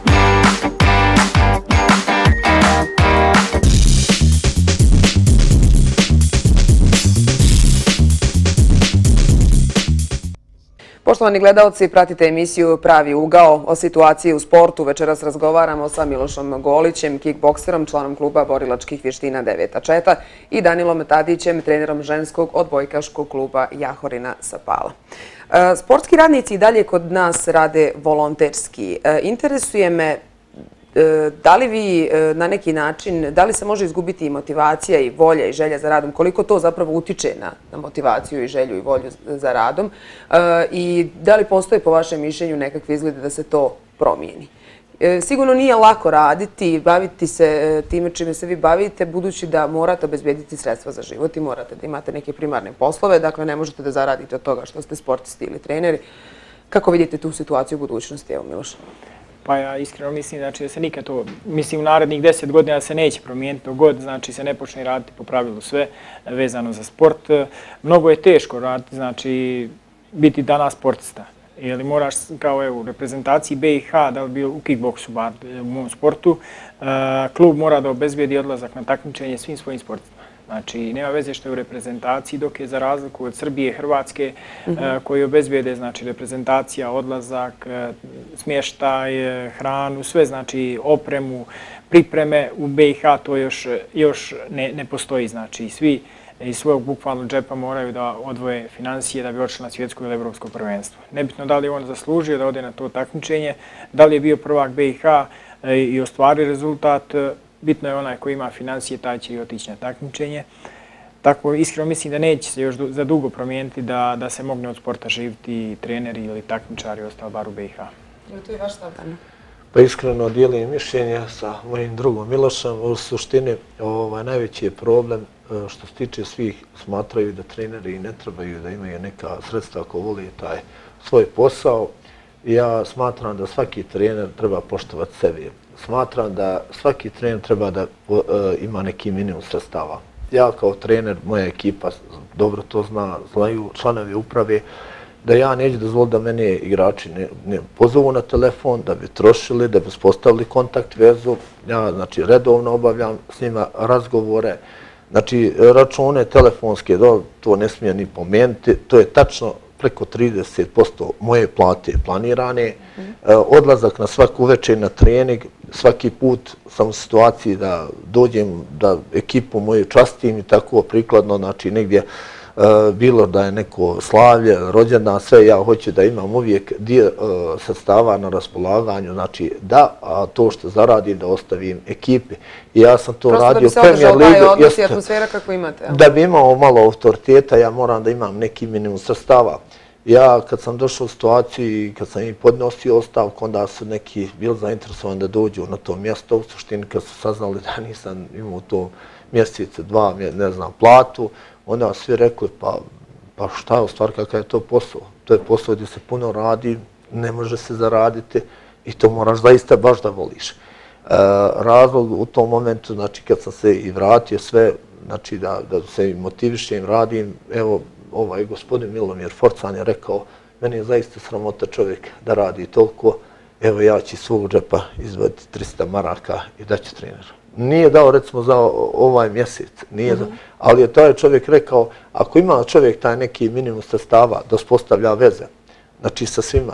Poštovani gledalci, pratite emisiju Pravi ugao o situaciji u sportu. Večeras razgovaramo sa Milošom Golićem, kickbokserom, članom kluba borilačkih vještina Deveta četa i Danilom Tadićem, trenerom ženskog odbojkaškog kluba Jahorina sa Pala. Sportski radnici i dalje kod nas rade volonterski. Interesuje me da li vi na neki način, da li se može izgubiti i motivacija i volja i želja za radom, koliko to zapravo utiče na motivaciju i želju i volju za radom i da li postoje po vašem mišljenju nekakve izglede da se to promijeni? Sigurno nije lako raditi i baviti se time čime se vi bavite, budući da morate obezbediti sredstva za život i morate da imate neke primarne poslove, dakle ne možete da zaradite od toga što ste sportisti ili treneri. Kako vidite tu situaciju u budućnosti, evo Miloš? Pa ja iskreno mislim znači, da se nikad to, mislim u narednih 10 godina se neće promijeniti to god, znači se ne počne raditi po pravilu sve vezano za sport. Mnogo je teško raditi, znači biti danas sportista. Jer moraš kao u reprezentaciji BiH, da li bio u kickboksu, u mom sportu, klub mora da obezbijedi odlazak na takmičenje svim svojim sportistima. Znači, nema veze što je u reprezentaciji, dok je za razliku od Srbije, Hrvatske, koji obezbijede, znači, reprezentacija, odlazak, smještaj, hranu, sve, znači, opremu, pripreme u BiH, to još ne postoji. Znači, svi iz svojeg bukvalnog džepa moraju da odvoje financije da bi odšli na svjetsko ili evropsko prvenstvo. Nebitno da li je on zaslužio da ode na to takmičenje, da li je bio prvak BiH i ostvari rezultat, bitno je onaj koji ima financije, taj će i otići na takmičenje. Tako, iskreno mislim da neće se još za dugo promijeniti da se mogne od sporta živiti treneri ili takmičari ostali bar u BiH. Je to i vaš stav? Pa iskreno dijelim mišljenje sa mojim drugom Milošem. U suštini najveći je problem što se tiče svih, smatraju da treneri ne trebaju da imaju neka sredstva ako voli taj svoj posao. Ja smatram da svaki trener treba poštovati sebi. Smatram da svaki trener treba da ima neki minimum sredstava. Ja kao trener, moja ekipa dobro to znaju članovi uprave, da ja neću dozvoliti da mene igrači ne pozovu na telefon, da bi trošili, da bi uspostavili kontakt, vezu. Ja, znači, redovno obavljam s njima razgovore. Znači, račune telefonske, to ne smije ni pomenuti. To je tačno preko 30% moje plate planirane. Odlazak na svaku večer na trening, svaki put sam u situaciji da dođem, da ekipu moju častim i tako prikladno, znači negdje bilo da je neko slavlje, rođendan, sve, ja hoću da imam uvijek dio sredstava na raspolaganju, znači da, a to što zaradim da ostavim ekipi. I ja sam to radio u Premier Ligu. Prosto da bi se održao taj odnos i atmosfera kako imate. Da bi imao malo autoriteta, ja moram da imam neki minimum sredstava. Ja kad sam došao u situaciju i kad sam im podnosio ostavku, onda su neki bili zainteresovani da dođu na to mjesto. U suštini kad su saznali da nisam imao to mjesece, dva, ne znam, platu, onda svi rekli, pa šta je u stvari, kakav je to posao? To je posao gdje se puno radi, ne može se zaraditi i to moraš zaista baš da voliš. Razlog u tom momentu, znači kad sam se i vratio sve, znači da se motivišem, radim, evo, ovaj gospodin Milomir Forcan je rekao, meni je zaista sramota čovjek da radi toliko, evo ja ću iz svog džepa izvaditi 300 maraka i daću treneru. Nije dao recimo za ovaj mjesec, ali je taj čovjek rekao, ako ima čovjek taj neki minimum sredstava da uspostavlja veze, znači sa svima,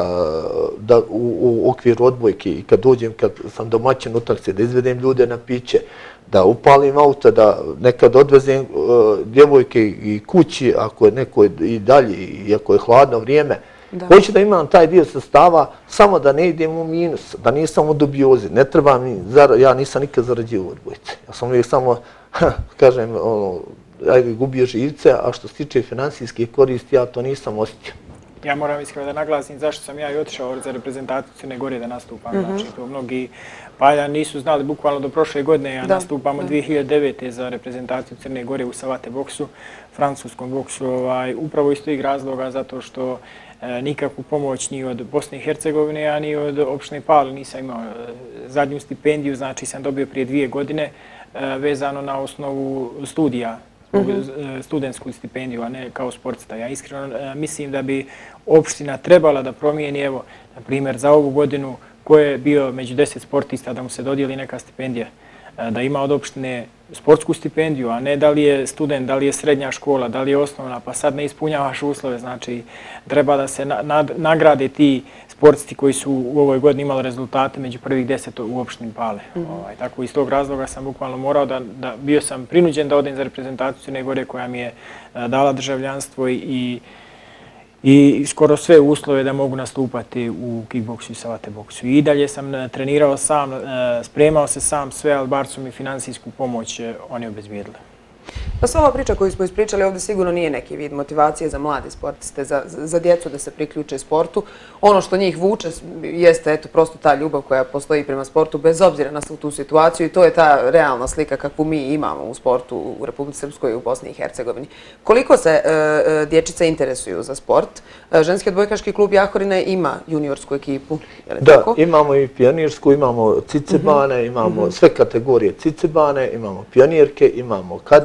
da u okviru odbojke i kad dođem, kad sam domaćin utakmice, da izvedem ljude na piće, da upalim auto, da nekad odvezem djevojke i kući, ako je neko i dalje, i ako je hladno vrijeme. Hoću da imam taj dio sredstava, samo da ne idem u minus, da nisam u dubiozi. Ne treba mi, ja nisam nikad zarađivao u odbojci. Ja sam uvijek samo, kažem, gubio živce, a što se tiče finansijskih koristi, ja to nisam osjetio. Ja moram iskreno da naglasim zašto sam ja i otišao za reprezentaciju Crne Gore da nastupam. Znači, to mnogi Palja nisu znali, bukvalno do prošle godine, ja nastupam od 2009. za reprezentaciju Crne Gore u Savate boksu, francuskom boksu, upravo iz tih razloga, zato što nikakvu pomoć ni od Bosne i Hercegovine, a ni od opštine Pale nisam imao. Zadnju stipendiju, znači sam dobio prije 2 godine, vezano na osnovu studija, studentsku stipendiju, a ne kao sportista. Ja iskreno mislim da bi opština trebala da promijeni, evo, na primjer, za ovu godinu ko je bio među 10 sportista da mu se dodijeli neka stipendija, da ima od opštine sportsku stipendiju, a ne da li je student, da li je srednja škola, da li je osnovna, pa sad ne ispunjavaš uslove. Znači, treba da se nagrade ti sportisti koji su u ovoj godini imali rezultate među prvih 10 u opštini Pale. Tako iz tog razloga sam bukvalno morao bio sam prinuđen da odem za reprezentaciju Crne Gore koja mi je dala državljanstvo i skoro sve uslove da mogu nastupati u kickboksu i savate boksu. I dalje sam trenirao sam, spremao se sam sve, ali bar su mi finansijsku pomoć oni obezbijedili. Pa sva ova priča koju smo ispričali ovdje sigurno nije neki vid motivacije za mlade sportiste, za djecu da se priključe sportu. Ono što njih vuče jeste prosto ta ljubav koja postoji prema sportu bez obzira na tu situaciju i to je ta realna slika kakvu mi imamo u sportu u Republici Srpskoj i u Bosni i Hercegovini. Koliko se dječice interesuju za sport? Ženski odbojkaški klub Jahorine ima juniorsku ekipu, je li tako? Da, imamo i pionirsku, imamo cicibane, imamo sve kategorije cicibane, imamo pionirke, imamo kadete, imamo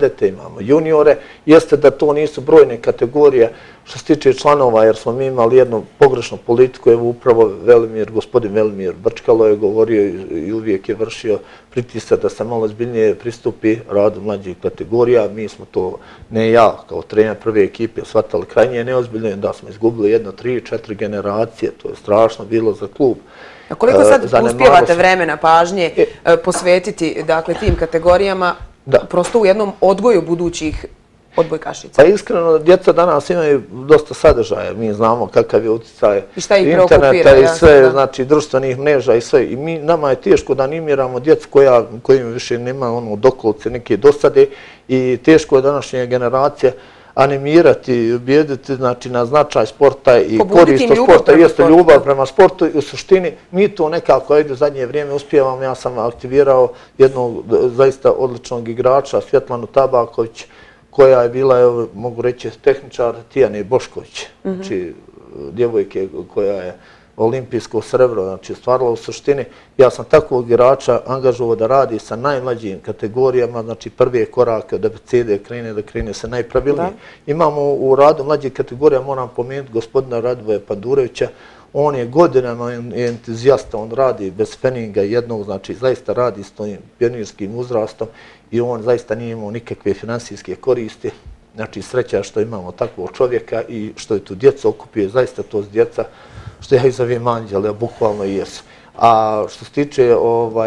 imamo juniore. Jeste da to nisu brojne kategorije što se tiče članova, jer smo mi imali jednu pogrešnu politiku. Evo upravo gospodin Velimir Brčkalo je govorio i uvijek je vršio pritisak da se malo ozbiljnije pristupi radu mlađih kategorija. Mi smo to, ne ja kao trener prve ekipe, shvatali krajnje neozbiljno da smo izgubili 1, 3, 4 generacije. To je strašno bilo za klub. A koliko sad uspijevate vremena, pažnje posvetiti tim kategorijama, prosto u jednom odgoju budućih odbojkašica? Pa iskreno, djeca danas imaju dosta sadržaja. Mi znamo kakav je utjecaj interneta i sve, znači društvenih mreža i sve. I nama je teško da animiramo djecu kojima više nema dokolice neke dosade i teško je današnje generacije animirati i ubijediti na značaj sporta i korist od sporta. Jeste ljubav prema sportu i u suštini mi to nekako u zadnje vrijeme uspijevamo. Ja sam aktivirao jednog zaista odličnog igrača, Svjetlanu Tabaković, koja je bila, mogu reći, tehničar Tijane Bošković, znači djevojke koja je olimpijsko srebro, znači stvarala u suštini. Ja sam takvog igrača angažovao da radi sa najmlađim kategorijama, znači prve korake od abecede da krene se najpravilnije. Imamo u radu mlađih kategorija, moram pomenuti gospodina Radivoja Pandurevića, on je godinama entuzijasta, on radi bez feninga jednog, znači zaista radi s tim pionirskim uzrastom i on zaista nije imao nikakve finansijske koristi. Znači sreća što imamo takvog čovjeka i što je tu djeca okupio, zaista to s djeca, što ja izavim anđele, bukvalno i jesu. A što se tiče,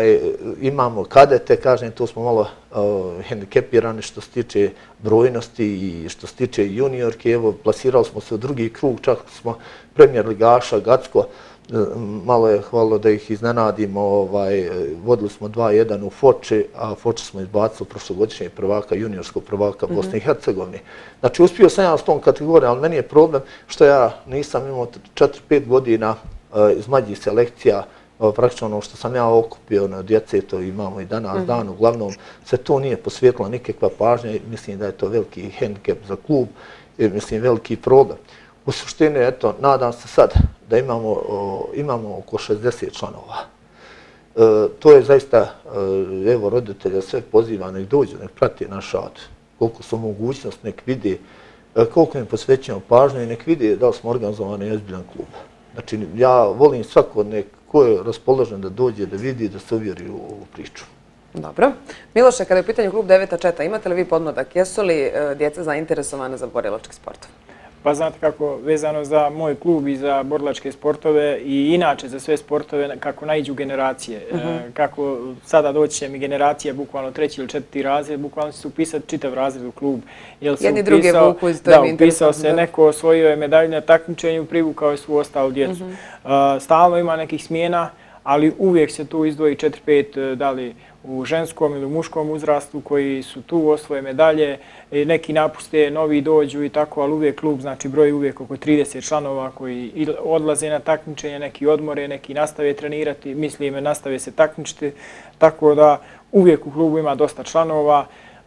imamo kadete, kažem, tu smo malo hendikepirani što se tiče brojnosti i što se tiče juniorke. Evo, plasirali smo se u drugi krug, čak smo premijer ligaša, Gacko, malo je hvala da ih iznenadimo, vodili smo 2-1 u Foči, a Foči smo izbacili prošlogodišnjeg prvaka, juniorskog prvaka Bosne i Hercegovine. Znači, uspio sam ja s tom kategorijom, ali meni je problem što ja nisam imao 4-5 godina iz mlađih selekcija, praktično ono što sam ja okupio na djece, to imamo i danas dan, uglavnom se to nije posvijetila nikakva pažnja i mislim da je to veliki hendikep za klub i mislim veliki problem. U suštini, eto, nadam se sad da imamo oko 60 članova. To je zaista, evo, roditelja sve poziva, nek dođu, nek prati naš rad, koliko su mogućnost, nek vidi koliko im posvećujemo pažnju i nek vidi da li smo organizovani i ozbiljan klub. Znači, ja volim svako ko je raspoložen da dođe, da vidi, da se uvjeri u ovu priču. Dobro. Miloše, kada je u pitanju klub Deveta Četa, imate li vi podmladak? Jesu li djeca zainteresovane za borilački sport? Pa znate kako, vezano za moj klub i za borilačke sportove i inače za sve sportove, kako naiđu generacije. Kako sada doći će mi generacija, bukvalno 3. ili 4. razred, bukvalno će se upisati čitav razred u klub. Jedni druge vuku iz da, upisao se neko, osvojio je medalju na takmičenju, privukao je svu ostalu djecu. Stalno ima nekih smjena, ali uvijek se tu izdvoji 4-5, da li u ženskom ili u muškom uzrastu koji su tu, osvoje medalje, neki napuste, novi dođu i tako, ali uvijek klub, znači broj uvijek oko 30 članova koji odlaze na takmičenje, neki odmore, neki nastave trenirati, mislim nastave se takmičiti, tako da uvijek u klubu ima dosta članova,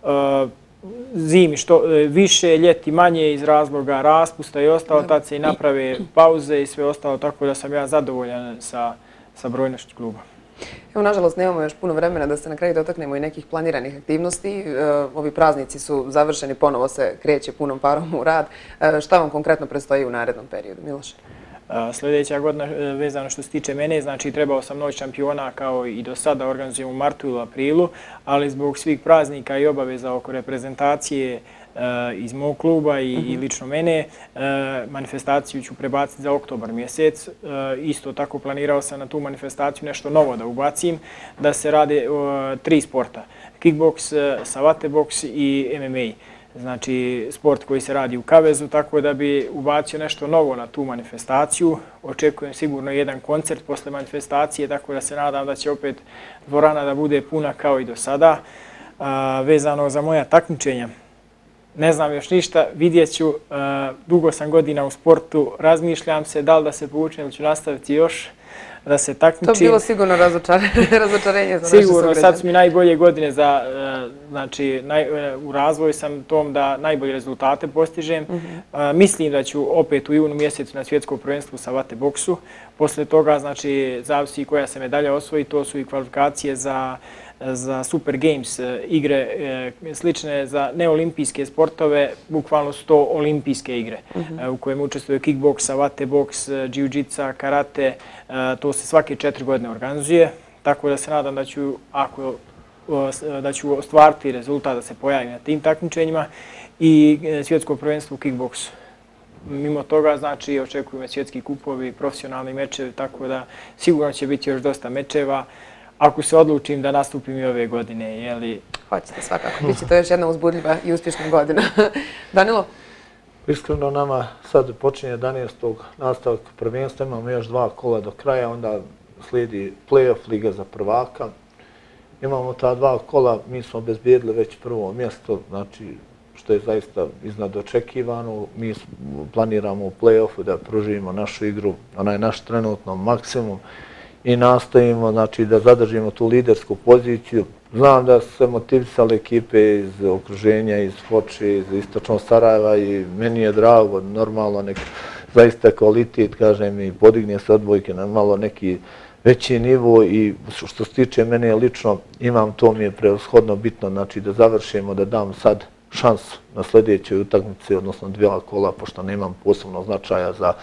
zimi što više, ljeti manje iz razloga raspusta i ostalo, tad se i naprave pauze i sve ostalo, tako da sam ja zadovoljan sa brojnošću kluba. Evo, nažalost, nemamo još puno vremena da se na kraju dotaknemo i nekih planiranih aktivnosti. Ovi praznici su završeni, ponovo se kreće punom parom u rad. Šta vam konkretno predstoji u narednom periodu, Miloše? Sljedeća godina, vezano što se tiče mene, znači trebao sam Noć šampiona kao i do sada organizujem u martu ili aprilu, ali zbog svih praznika i obaveza oko reprezentacije iz mog kluba i lično mene, manifestaciju ću prebaciti za oktobar mjesec. Isto tako planirao sam na tu manifestaciju nešto novo da ubacim, da se rade 3 sporta. Kickboks, savate boks i MMA. Znači sport koji se radi u kavezu, tako da bi ubacio nešto novo na tu manifestaciju. Očekujem sigurno jedan koncert posle manifestacije, tako da se nadam da će opet dvorana da bude puna kao i do sada. Vezano za moja takmičenja, ne znam još ništa, vidjet ću, dugo sam godina u sportu, razmišljam se da li da se povučem ili ću nastaviti još da se takmičim. To bi bilo sigurno razočarenje za naše Sigurno, sugrađane. sad su mi najbolje godine znači u razvoju sam tom da najbolje rezultate postižem. Mislim da ću opet u junu mjesecu na svjetskom prvenstvu savate boksu. Posle toga, znači, zavisi koja se medalja osvoji, to su i kvalifikacije za za Super Games igre slične za neolimpijske sportove, bukvalno 100 olimpijske igre u kojem učestvuje kickboksa, vate boks, jiu-jitsa, karate. To se svake 4 godine organizuje, tako da se nadam da ću ostvariti rezultat da se pojavim na tim takmičenjima i svjetsko prvenstvo u kickboksu. Mimo toga, znači, očekuju me svjetski kupovi, profesionalni mečevi, tako da sigurno će biti još dosta mečeva. Ako se odlučim da nastupim i ove godine, jeli... Hoćete svakako, bit će to još jedna uzbudljiva i uspješna godina. Danilo? Iskreno, nama sad počinje 11. nastavak prvenstva, imamo još 2 kola do kraja, onda slijedi play-off Liga za prvaka. Imamo ta 2 kola, mi smo obezbijedili već prvo mjesto, znači što je zaista iznad očekivano. Mi planiramo u play-offu da pružimo našu igru, onaj naš trenutno maksimum i nastojimo znači, da zadržimo tu lidersku poziciju. Znam da su se motivisale ekipe iz okruženja, iz Foče, iz Istočnog Sarajeva i meni je drago, normalno nek zaista kvalitet, kažem, i podigne se odbojke na malo neki veći nivo i što se tiče mene lično, imam to mi je preoshodno bitno, znači da završimo, da dam sad šansu na sljedećoj utakmici, odnosno 2 kola, pošto nemam posebno značaja za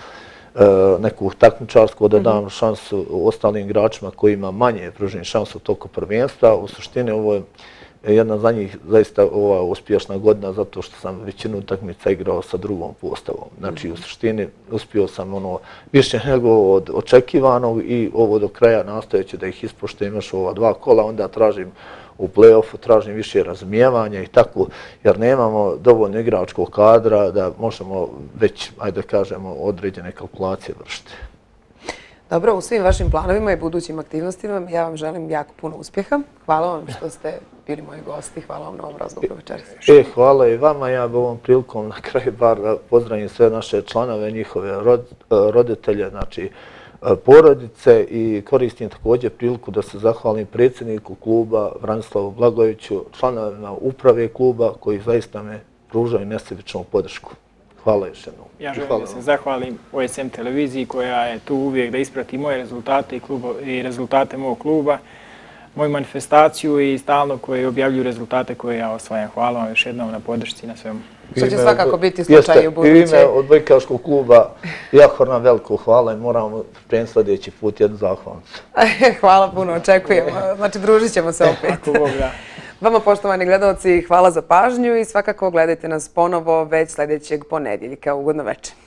neku takmičarsku, da dam šansu ostalim igračima koji ima manje pruženi šansu tokom prvenstva. U suštini ovo je jedna za njih zaista uspješna godina zato što sam većinu utakmica igrao sa drugom postavom. Znači u suštini uspio sam više nego od očekivanog i ovo do kraja nastojeći da ih ispoštujem još ova 2 kola, onda tražim u play-offu, tražim više razumijevanja i tako, jer nemamo dovoljno igračkog kadra da možemo već, ajde kažemo, određene kalkulacije vršiti. Dobro, u svim vašim planovima i budućim aktivnostima ja vam želim jako puno uspjeha. Hvala vam što ste bili moji gosti. Hvala vam na ovom razgovoru večeras. Hvala i vama. Ja bi ovom prilikom na kraju bar pozdravim sve naše članove, njihove roditelje, znači porodice i koristim također priliku da se zahvalim predsjedniku kluba Branislavu Blagojeviću, članovima uprave kluba koji zaista me pružaju nesebičnu podršku. Hvala još jednom. Ja želim da se zahvalim OSM televiziji koja je tu uvijek da isprati moje rezultate i rezultate mog kluba, moju manifestaciju i stalno koji objavljuju rezultate koje ja osvajam. Hvala vam još jednom na podršci i na svemu. Što će svakako biti slučaj u buduće. I ime odbojkaškog kluba jako nam veliko hvala i moramo prijeći sljedeći put jednu zahvalnicu. Hvala puno, očekujemo. Znači, družit ćemo se opet. Ako Bog da. Vama, poštovani gledalci, hvala za pažnju i svakako gledajte nas ponovo već sljedećeg ponedjeljka. Ugodno večer.